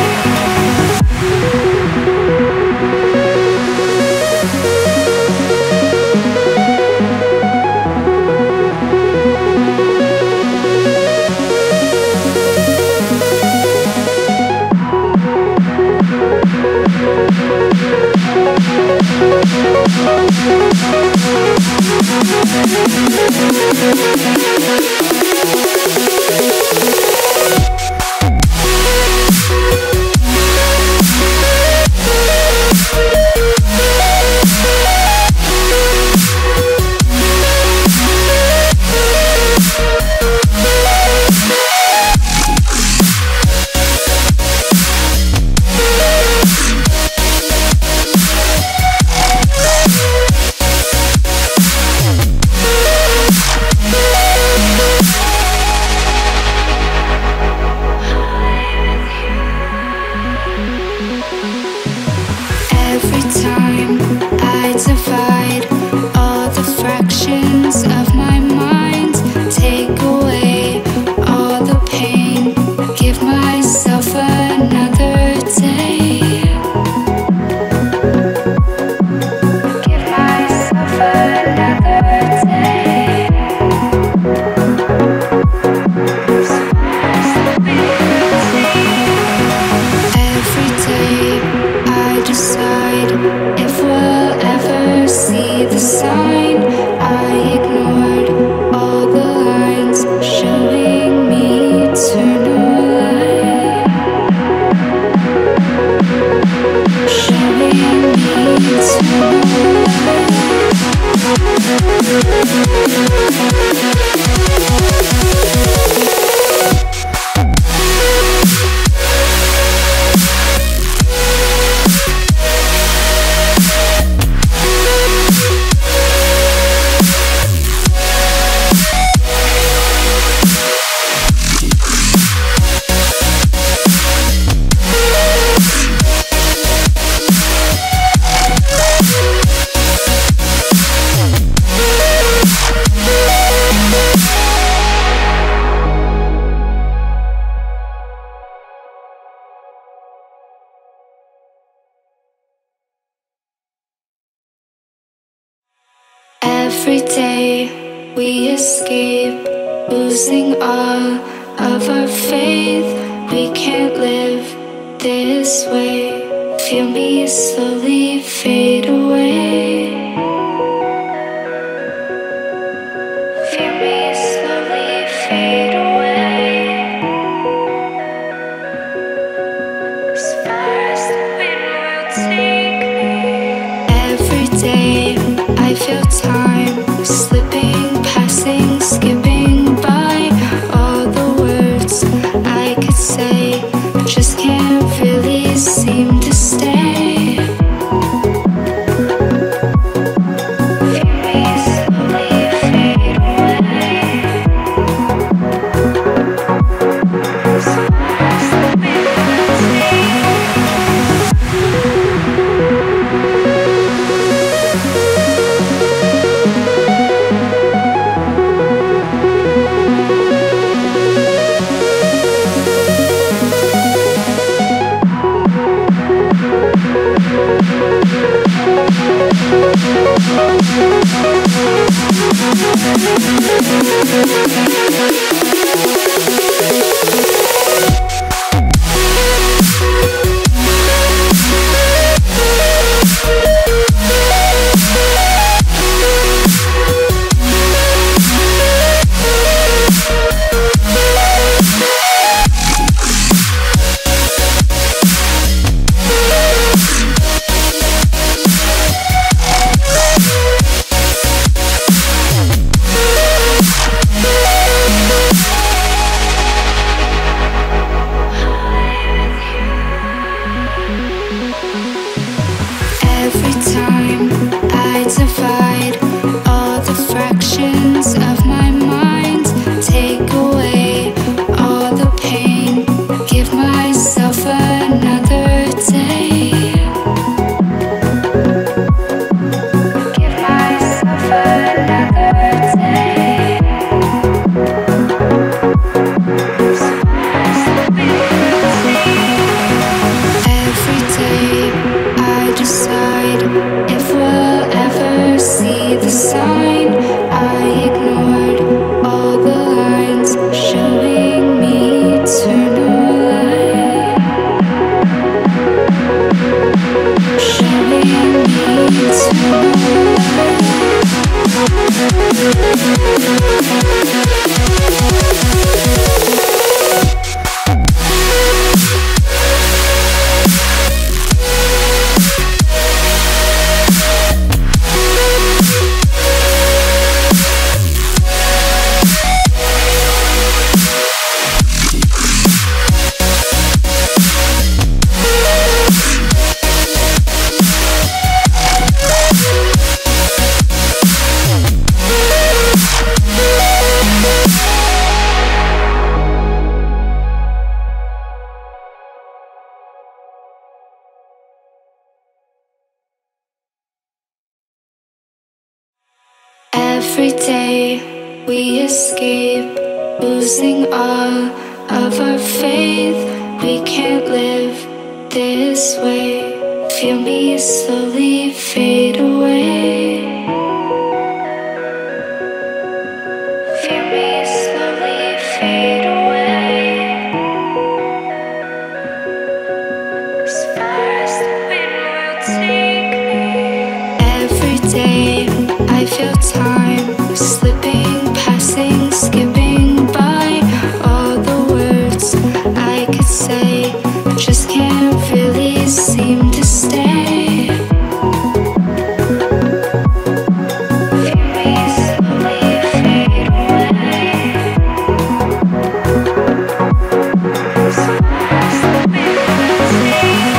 Every time I divide all the fractions of my mind, take away all the pain, give myself another day. Give myself another day. Every day I decide if we'll ever see the sign. I ignored all the lines showing me eternal light. Showing me eternal Every day we escape, losing all of our faith. We can't live this way. Feel me slowly fade away. Feel me slowly fade away. As far as the wind will take me. Every day I feel time slipping, passing, skipping by. All the words I could say just can't really seem to stay. Every day we escape, losing all of our faith. We can't live this way. Feel me slowly fade away. Feel me slowly fade away. As far as the wind will take me. Every day I feel time slipping, passing, skipping by. All the words I could say just can't really seem to stay. Feel me slowly fade away. As far as the wind will take me.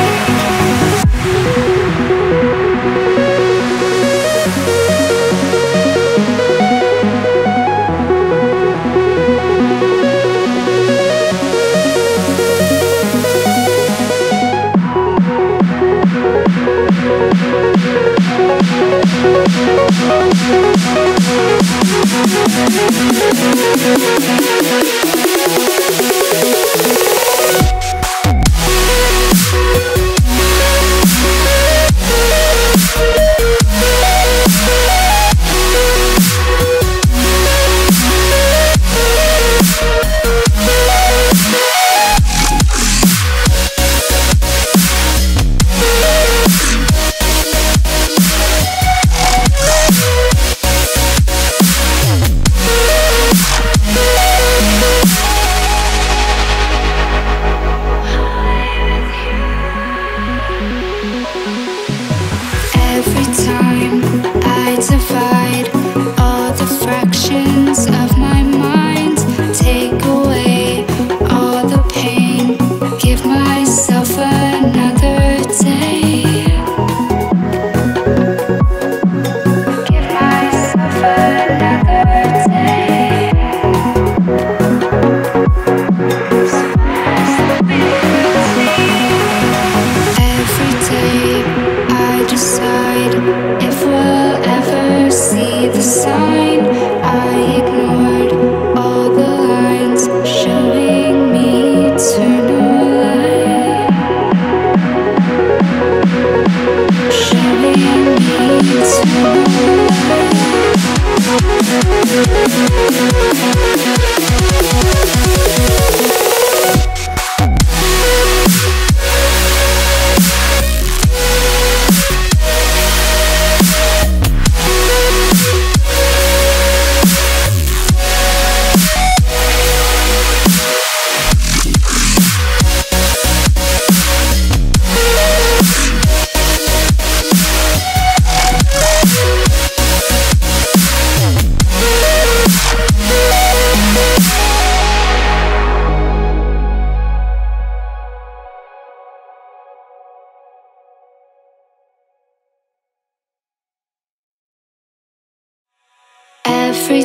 Every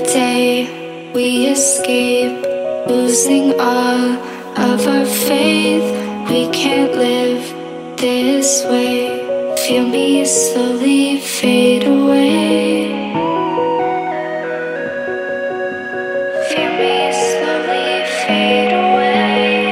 day we escape, losing all of our faith. We can't live this way. Feel me slowly fade away. Feel me slowly fade away.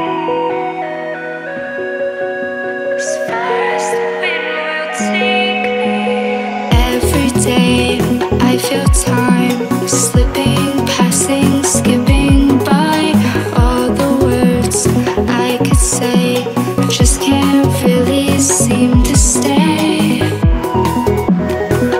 As far as the wind will take me. Every day I feel time slipping, passing, skipping by. All the words I could say just can't really seem to stay.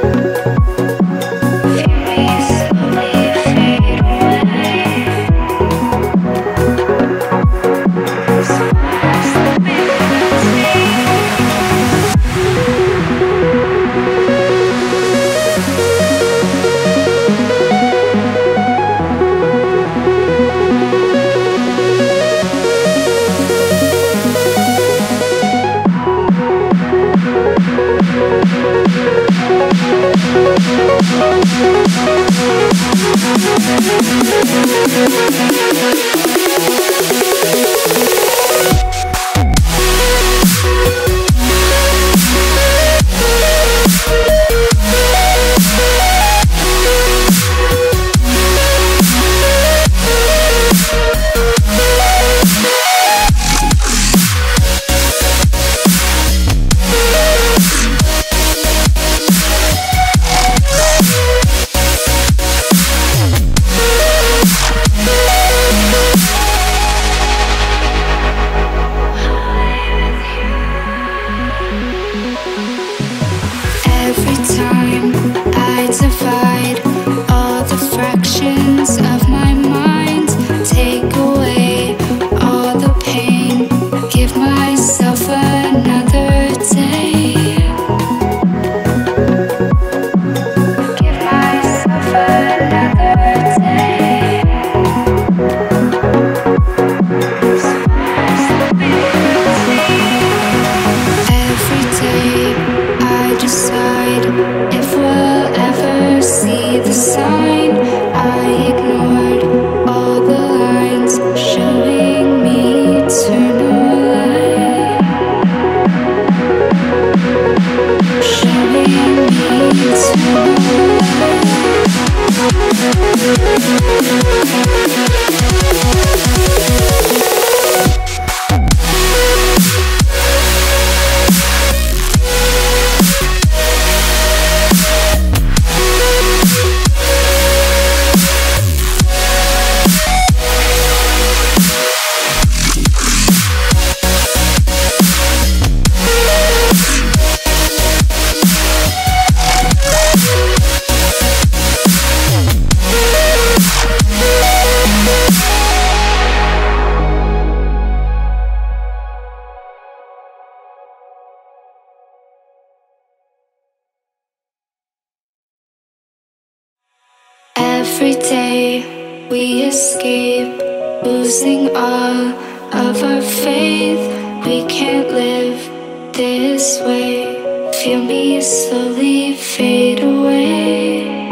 Every day we escape, losing all of our faith. We can't live this way. Feel me slowly fade away.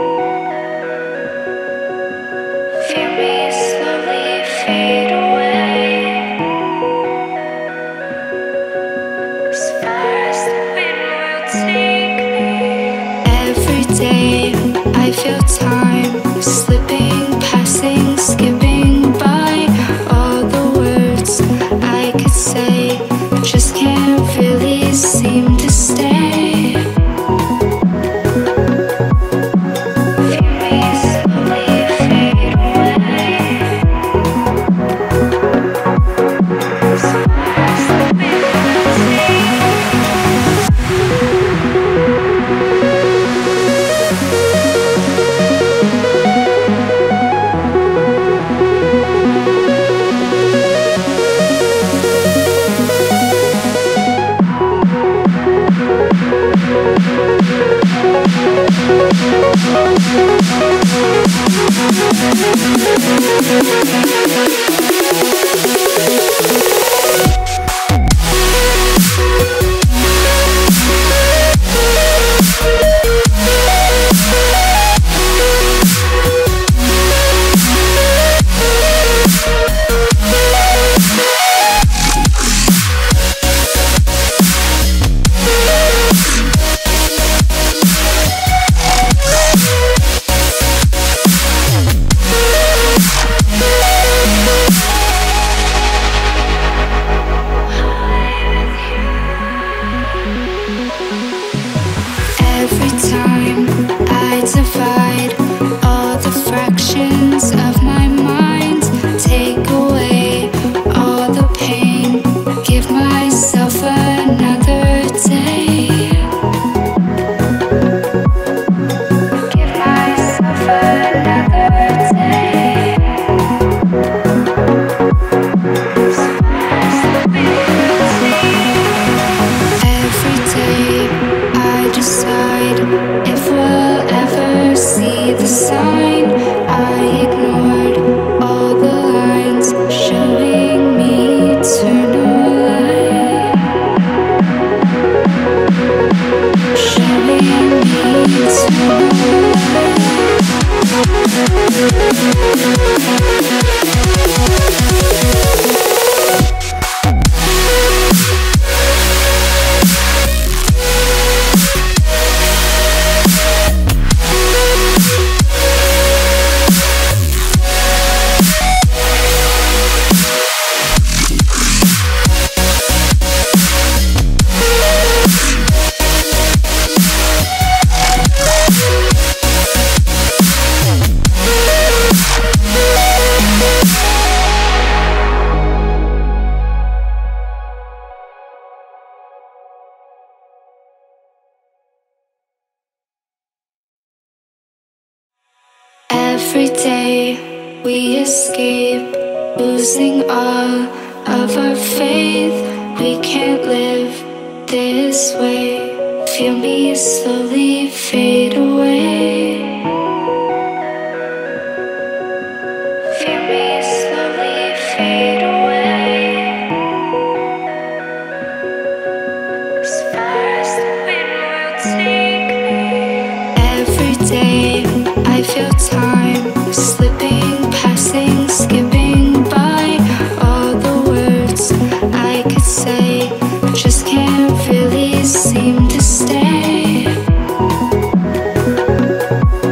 Feel me slowly fade away. As far as the wind will take me. Every day I feel time slipping, passing, skipping by. All the words I could say just can't really seem to stay. Feel me slowly fade away. As far as the wind will take me. Every time I divide all the fractions of my mind, take away all the pain, give myself another day. Give myself another day. As far as the wind will take me. Every day I decide if we'll ever see the sign. I ignored all the lines showing me eternal light. Showing me eternal light. Every day we escape, losing all of our faith. We can't live this way. Feel me slowly fade away. Feel me slowly fade away. As far as the wind will take me. Every day I feel time slipping, passing, skipping by. All the words I could say just can't really seem to stay.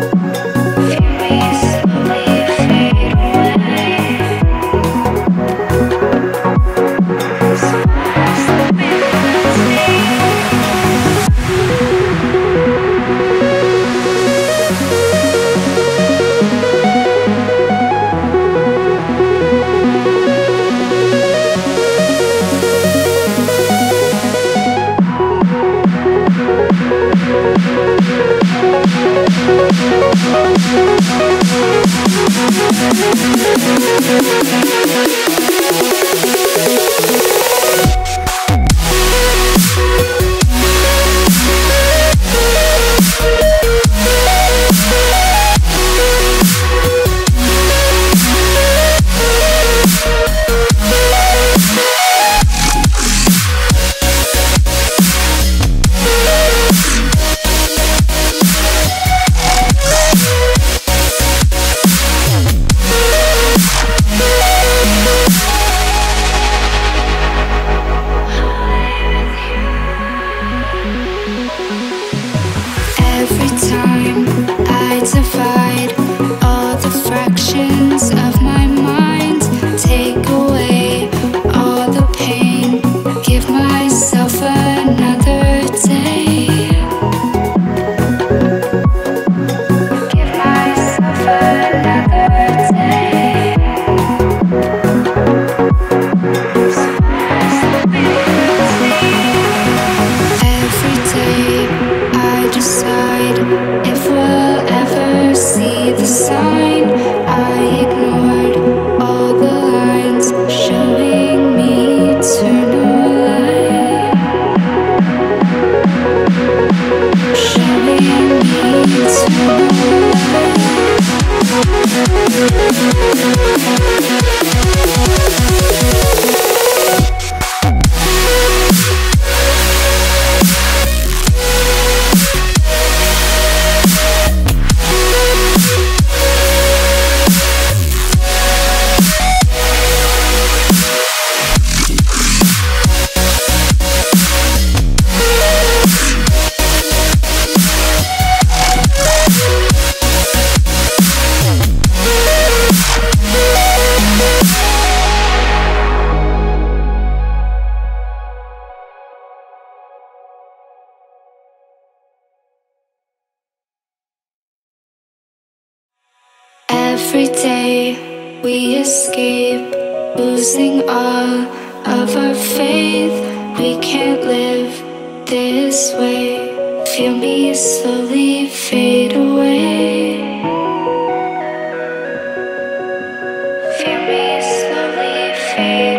Every day I decide if we'll ever see the sign. I ignored all the lines showing me eternal light, showing me eternal light. Every day we escape, losing all of our faith. We can't live this way. Feel me slowly fade away. Feel me slowly fade away.